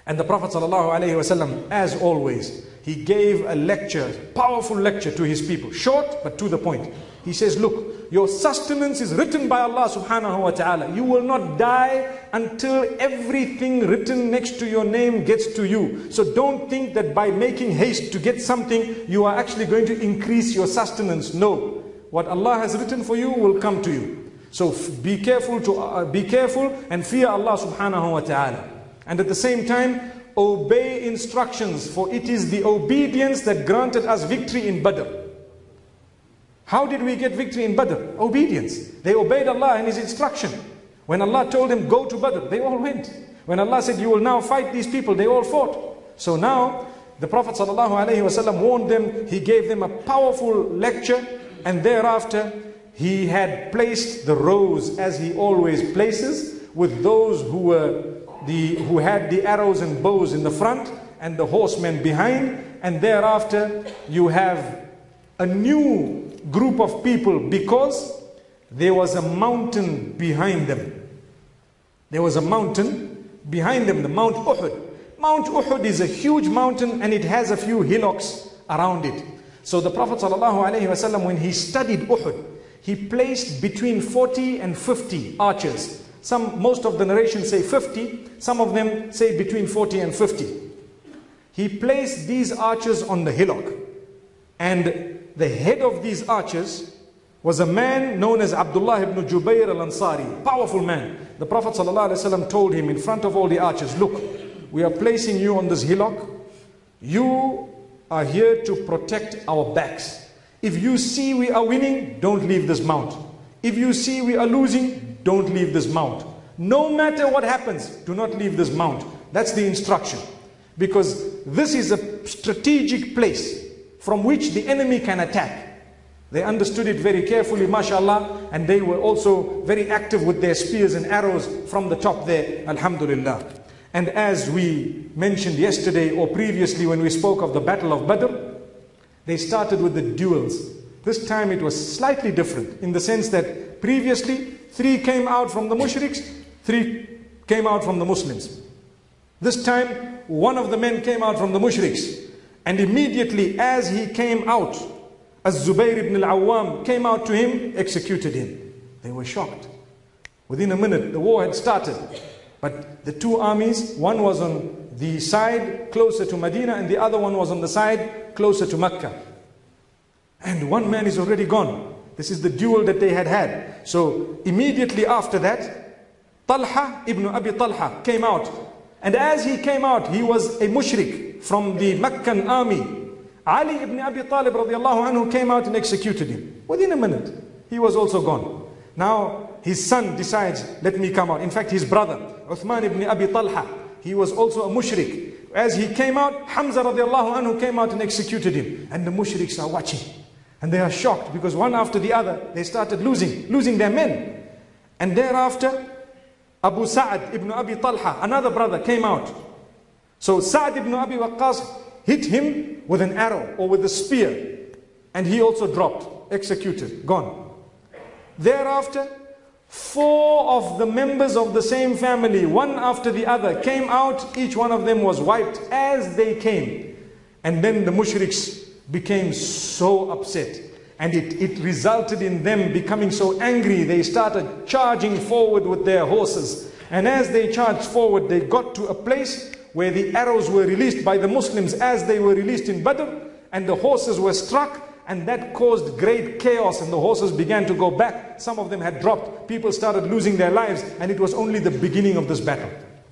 [SPEAKER 2] And the Prophet ﷺ, as always, he gave a lecture, powerful lecture to his people, short but to the point. He says, look, your sustenance is written by Allah subhanahu wa ta'ala. You will not die until everything written next to your name gets to you. So don't think that by making haste to get something, you are actually going to increase your sustenance. No. What Allah has written for you will come to you. So be careful to uh, be careful and fear Allah subhanahu wa ta'ala. And at the same time, obey instructions, for it is the obedience that granted us victory in Badr. How did we get victory in Badr? Obedience. They obeyed Allah and His instruction. When Allah told them, go to Badr, they all went. When Allah said, you will now fight these people, they all fought. So now, the Prophet ﷺ warned them, he gave them a powerful lecture, and thereafter, he had placed the rows, as he always places, with those who were the who had the arrows and bows in the front, and the horsemen behind, and thereafter, you have a new group of people, because there was a mountain behind them. There was a mountain behind them, the Mount Uhud. Mount Uhud is a huge mountain, and it has a few hillocks around it. So the Prophet ﷺ, when he studied Uhud, he placed between forty and fifty archers. Some, most of the narrations say fifty, some of them say between forty and fifty. He placed these archers on the hillock, and the head of these archers was a man known as Abdullah ibn Jubayr al-Ansari, powerful man. The Prophet ﷺ told him in front of all the archers, look, we are placing you on this hillock. You are here to protect our backs. If you see we are winning, don't leave this mount. If you see we are losing, don't leave this mount. No matter what happens, do not leave this mount. That's the instruction. Because this is a strategic place from which the enemy can attack. They understood it very carefully, mashallah, and they were also very active with their spears and arrows from the top there, alhamdulillah. And as we mentioned yesterday or previously when we spoke of the Battle of Badr, they started with the duels. This time it was slightly different in the sense that previously three came out from the mushriks, three came out from the Muslims. This time one of the men came out from the mushriks, and immediately as he came out, Az-Zubayr ibn al-Awwam came out to him, executed him. They were shocked. Within a minute the war had started. But the two armies, one was on the side closer to Medina and the other one was on the side closer to Mecca. And one man is already gone. This is the duel that they had had. So immediately after that, Talha ibn Abi Talha came out. And as he came out, he was a mushrik from the Meccan army. Ali ibn Abi Talib radiallahu anhu came out and executed him. Within a minute, he was also gone. Now, his son decides, let me come out. In fact, his brother, Uthman ibn Abi Talha, he was also a mushrik. As he came out, Hamza radiallahu anhu came out and executed him. And the mushriks are watching. And they are shocked because one after the other, they started losing, losing their men. And thereafter, Abu Sa'ad ibn Abi Talha, another brother, came out. So Sa'ad ibn Abi Waqqas hit him with an arrow or with a spear. And he also dropped, executed, gone. Thereafter, four of the members of the same family, one after the other, came out. Each one of them was wiped as they came. And then the mushriks became so upset. And it, it resulted in them becoming so angry. They started charging forward with their horses. And as they charged forward, they got to a place where the arrows were released by the Muslims as they were released in Badr. And the horses were struck. And that caused great chaos, and the horses began to go back. Some of them had dropped. People started losing their lives, and it was only the beginning of this battle.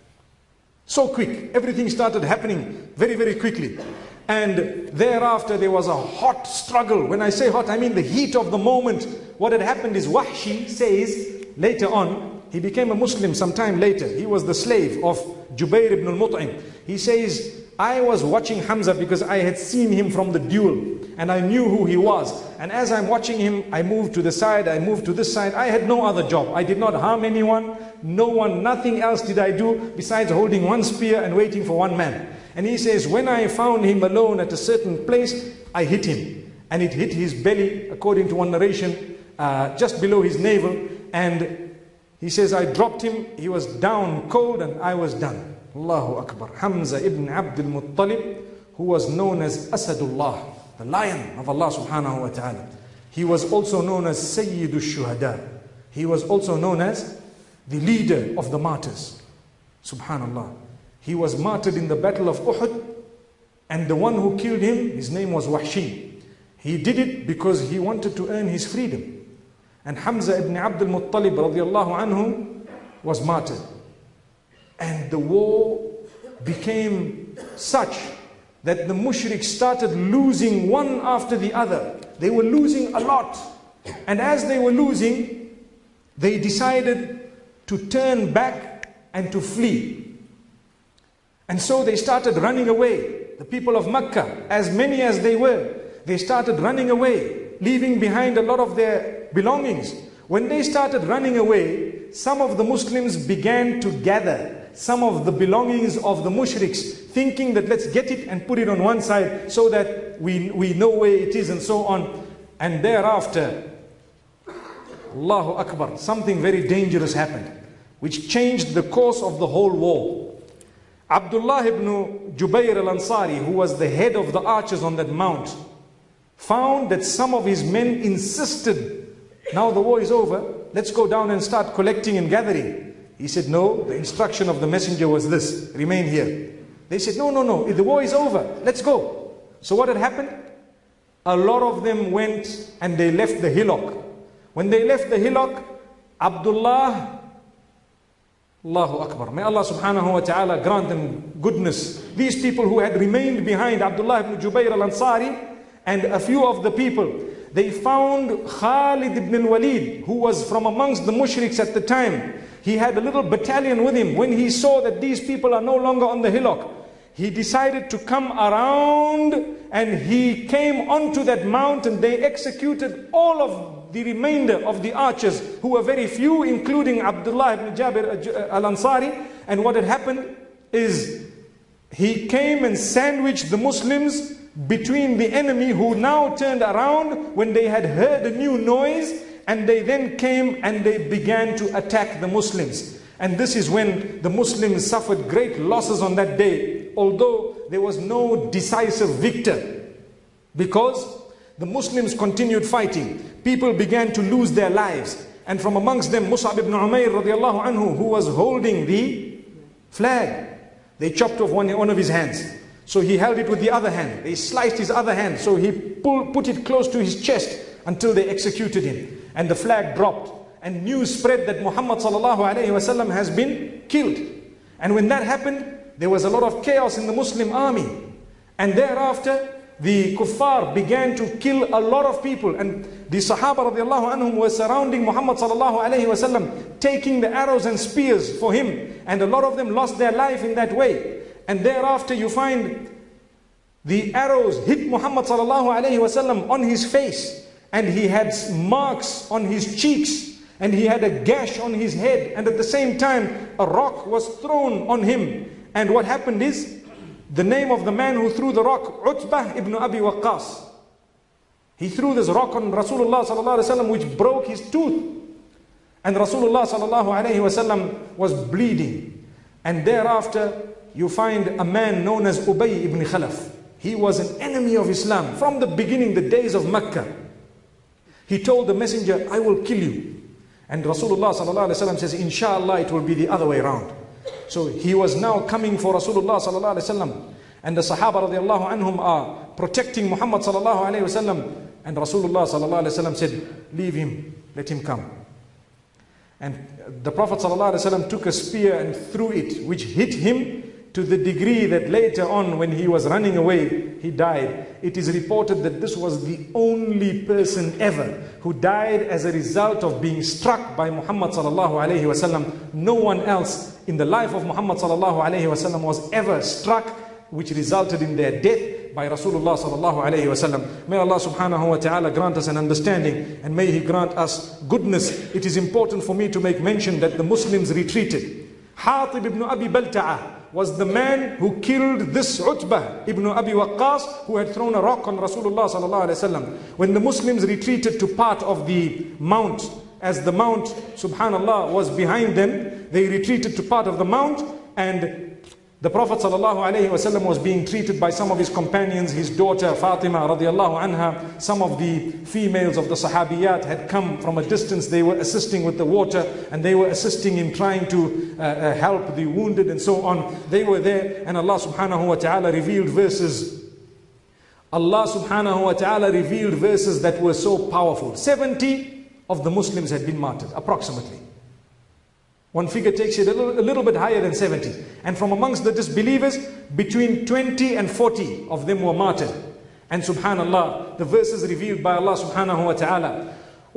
[SPEAKER 2] So quick. Everything started happening very, very quickly. And thereafter there was a hot struggle. When I say hot, I mean the heat of the moment. What had happened is Wahshi says later on, he became a Muslim sometime later. He was the slave of Jubayr ibn al-Mut'im. He says, I was watching Hamza because I had seen him from the duel and I knew who he was. And as I'm watching him, I moved to the side, I moved to this side. I had no other job. I did not harm anyone, no one, nothing else did I do besides holding one spear and waiting for one man. And he says, when I found him alone at a certain place, I hit him. And it hit his belly, according to one narration, uh, just below his navel. And he says, I dropped him, he was down cold and I was done. Allahu Akbar. Hamza ibn Abdul Muttalib, who was known as Asadullah, the lion of Allah subhanahu wa ta'ala. He was also known as Sayyidu Shuhada. He was also known as the leader of the martyrs. Subhanallah. He was martyred in the battle of Uhud, and the one who killed him, his name was Wahshi. He did it because he wanted to earn his freedom. And Hamza ibn Abdul Muttalib radiallahu anhu was martyred. And the war became such that the mushriks started losing one after the other. They were losing a lot. And as they were losing, they decided to turn back and to flee. And so they started running away. The people of Mecca, as many as they were, they started running away, leaving behind a lot of their belongings. When they started running away, some of the Muslims began to gather some of the belongings of the mushriks, thinking that let's get it and put it on one side so that we, we know where it is and so on. And thereafter, Allahu Akbar, something very dangerous happened, which changed the course of the whole war. Abdullah ibn Jubayr al-Ansari, who was the head of the archers on that mount, found that some of his men insisted, now the war is over, let's go down and start collecting and gathering. He said, no, the instruction of the messenger was this, remain here. They said, no, no, no, the war is over, let's go. So what had happened? A lot of them went and they left the hillock. When they left the hillock, Abdullah, Allahu Akbar, may Allah subhanahu wa ta'ala grant them goodness. These people who had remained behind, Abdullah ibn Jubayr al-Ansari and a few of the people, they found Khalid ibn al-Walid, who was from amongst the mushriks at the time. He had a little battalion with him. When he saw that these people are no longer on the hillock, he decided to come around, and he came onto that mount, and they executed all of the remainder of the archers, who were very few, including Abdullah ibn Jabir al-Ansari. And what had happened is he came and sandwiched the Muslims between the enemy, who now turned around when they had heard a new noise, and they then came and they began to attack the Muslims. And this is when the Muslims suffered great losses on that day, although there was no decisive victor, because the Muslims continued fighting. People began to lose their lives, and from amongst them Mus'ab ibn Umair radiallahu anhu, who was holding the flag, they chopped off one, one of his hands. So he held it with the other hand. They sliced his other hand, so he pulled, put it close to his chest until they executed him. And the flag dropped, and news spread that Muhammad sallallahu alayhi wasallam has been killed. And when that happened, there was a lot of chaos in the Muslim army. And thereafter, the kuffar began to kill a lot of people. And the Sahaba radiallahu anhum were surrounding Muhammad sallallahu alayhi wasallam, taking the arrows and spears for him. And a lot of them lost their life in that way. And thereafter you find the arrows hit Muhammad sallallahu alayhi wasallam on his face, and he had marks on his cheeks, and he had a gash on his head, and at the same time a rock was thrown on him. And what happened is, the name of the man who threw the rock, Utbah ibn Abi Waqqas, he threw this rock on Rasulullah sallallahu alayhi wasallam, which broke his tooth, and Rasulullah sallallahu alayhi wasallam was bleeding. And thereafter you find a man known as Ubay ibn Khalaf. He was an enemy of Islam from the beginning, the days of Mecca. He told the messenger, I will kill you. And Rasulullah sallallahu alaihi wasallam says, inshallah it will be the other way around. So he was now coming for Rasulullah sallallahu alaihi wasallam. And the Sahaba radiallahu anhum are protecting Muhammad sallallahu alaihi wasallam. And Rasulullah sallallahu alaihi wasallam said, leave him, let him come. And the Prophet sallallahu alaihi wasallam took a spear and threw it, which hit him to the degree that later on, when he was running away, he died. It is reported that this was the only person ever who died as a result of being struck by Muhammad sallallahu alaihi wasallam. No one else in the life of Muhammad sallallahu alaihi wasallam was ever struck, which resulted in their death, by Rasulullah sallallahu alaihi wasallam. May Allah subhanahu wa ta'ala grant us an understanding, and may He grant us goodness. It is important for me to make mention that the Muslims retreated. Hatib ibn Abi Balta'a was the man who killed this Utbah ibn Abi Waqqas, who had thrown a rock on Rasulullah sallallahu alaihi wasallam. When the Muslims retreated to part of the mount, as the mount, subhanallah, was behind them, they retreated to part of the mount, and The Prophet ﷺ was being treated by some of his companions, his daughter Fatima radiallahu anha. Some of the females of the Sahabiyat had come from a distance. They were assisting with the water and they were assisting in trying to uh, uh, help the wounded and so on. They were there, and Allah subhanahu wa ta'ala revealed verses. Allah subhanahu wa ta'ala revealed verses that were so powerful. seventy of the Muslims had been martyred, approximately. One figure takes it a little, a little bit higher than seventy. And from amongst the disbelievers, between twenty and forty of them were martyred. And subhanallah, the verses revealed by Allah subhanahu wa ta'ala,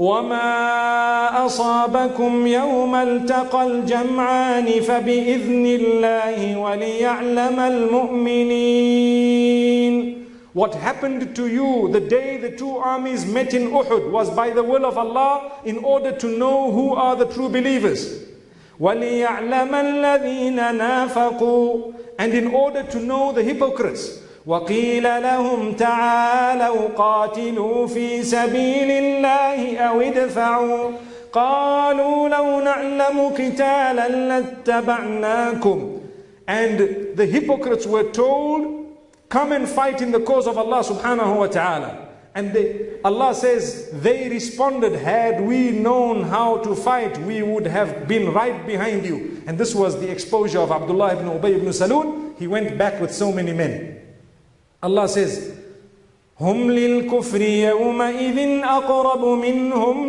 [SPEAKER 2] وَمَا أَصَابَكُمْ يَوْمَ الْتَقَى الْجَمْعَانِ فَبِإِذْنِ اللَّهِ وَلِيَعْلَمَ الْمُؤْمِنِينَ. What happened to you the day the two armies met in Uhud was by the will of Allah, in order to know who are the true believers. وَلِيَعْلَمَ الَّذِينَ نَافَقُوا, and in order to know the hypocrites. وَقِيلَ لَهُمْ تَعَالَوْا قَاتِلُوا فِي سَبِيلِ اللَّهِ أَوْ ادْفَعُوا قَالُوا لَوْ نَعْلَمُ قِتَالًا لَاتَّبَعْنَاكُمْ. And the hypocrites were told, come and fight in the cause of Allah subhanahu wa ta'ala. And they, Allah says, they responded, had we known how to fight, we would have been right behind you. And this was the exposure of Abdullah ibn Ubay ibn Salul. He went back with so many men. Allah says, هُمْ لِلْكُفْرِ يَوْمَئِذٍ أَقْرَبُ مِنْهُمْ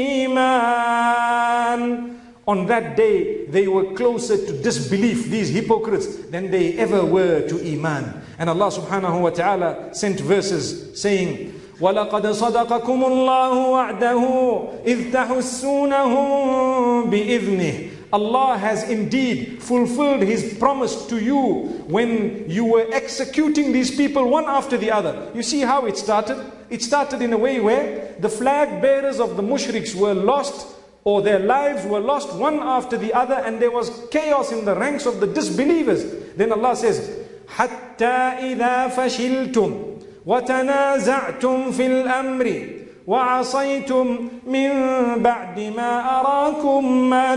[SPEAKER 2] لِلْإِيمَانِ. On that day, they were closer to disbelief, these hypocrites, than they ever were to Iman. And Allah subhanahu wa ta'ala sent verses saying, وَلَقَدْ صَدَقَكُمُ اللَّهُ وَعْدَهُ إِذْ تَحُسُّونَهُمْ بِإِذْنِهِ. Allah has indeed fulfilled His promise to you when you were executing these people one after the other. You see how it started? It started in a way where the flag bearers of the mushriks were lost, or their lives were lost one after the other, and there was chaos in the ranks of the disbelievers. Then Allah says, حَتَّى إِذَا فَشِلْتُمْ وَتَنَازَعْتُمْ فِي الْأَمْرِ وَعَصَيْتُمْ مِنْ بَعْدِ مَا أَرَاكُمْ مَا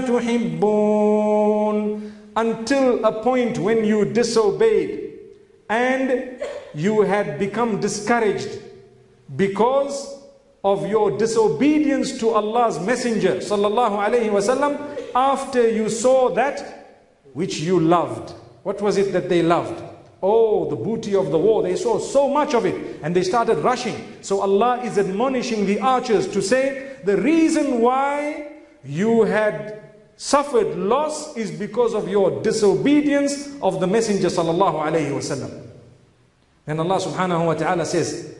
[SPEAKER 2] تُحِبُّونَ. Until a point when you disobeyed and you had become discouraged because of your disobedience to Allah's Messenger sallallahu alaihi wasallam, after you saw that which you loved. What was it that they loved? Oh, the booty of the war. They saw so much of it and they started rushing. So Allah is admonishing the archers to say, the reason why you had suffered loss is because of your disobedience of the Messenger sallallahu alaihi wasallam. And Allah subhanahu wa ta'ala says,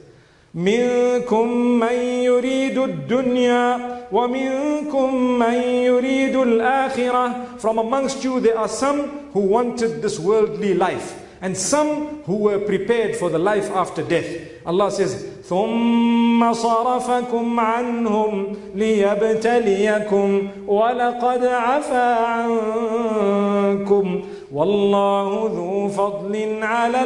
[SPEAKER 2] منكم من يريد الدنيا ومنكم من يريد الآخرة. From amongst you there are some who wanted this worldly life, and some who were prepared for the life after death. Allah says, ثُمَّ صَرَفَكُمْ عَنْهُمْ لِيَبْتَلِيَكُمْ وَلَقَدْ عَفَا عَنْكُمْ وَاللَّهُ ذُو فَضْلٍ عَلَى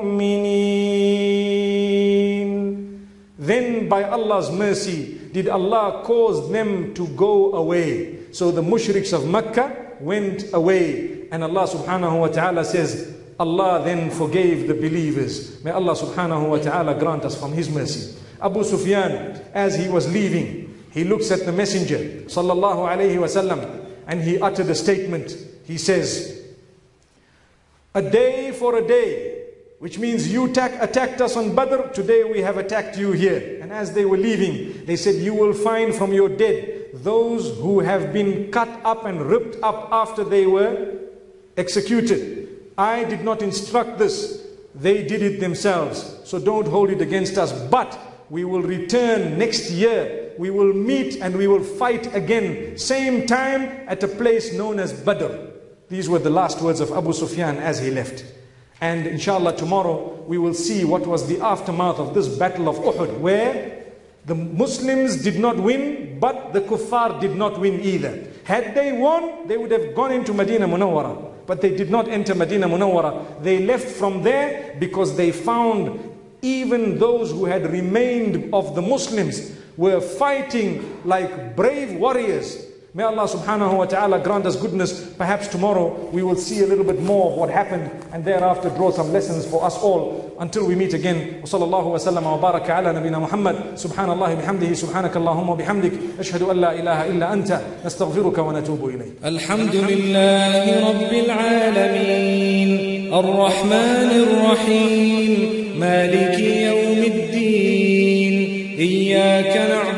[SPEAKER 2] الْمُؤْمِنِينَ. Then by Allah's mercy did Allah cause them to go away. So the mushriks of Mecca went away, and Allah subhanahu wa ta'ala says, Allah then forgave the believers. May Allah subhanahu wa ta'ala grant us from His mercy. Abu Sufyan, as he was leaving, he looks at the Messenger sallallahu alayhi wa sallam, and he uttered a statement. He says, a day for a day, which means you attack, attacked us on Badr, today we have attacked you here. And as they were leaving, they said, you will find from your dead those who have been cut up and ripped up after they were executed. I did not instruct this, they did it themselves. So don't hold it against us. But we will return next year. We will meet and we will fight again, same time at a place known as Badr. These were the last words of Abu Sufyan as he left. And inshallah tomorrow we will see what was the aftermath of this battle of Uhud, where the Muslims did not win, but the kuffar did not win either. Had they won, they would have gone into Medina Munawwara. But they did not enter Medina Munawwara. They left from there because they found even those who had remained of the Muslims were fighting like brave warriors. May Allah subhanahu wa ta'ala grant us goodness. Perhaps tomorrow we will see a little bit more of what happened and thereafter draw some lessons for us all until we meet again. Wa sallallahu wa sallam wa baraka ala nabina Muhammad. Subhanallah bihamdihi, subhanaka Allahumma bihamdik. Ashhadu an la ilaha illa anta. Nastaghfiruka wa natubu ilayk.
[SPEAKER 1] Alhamdulillahi Rabbil Alameen. Ar-Rahmanir Rahim. Maliki yawmiddin. Iyyaka na'budu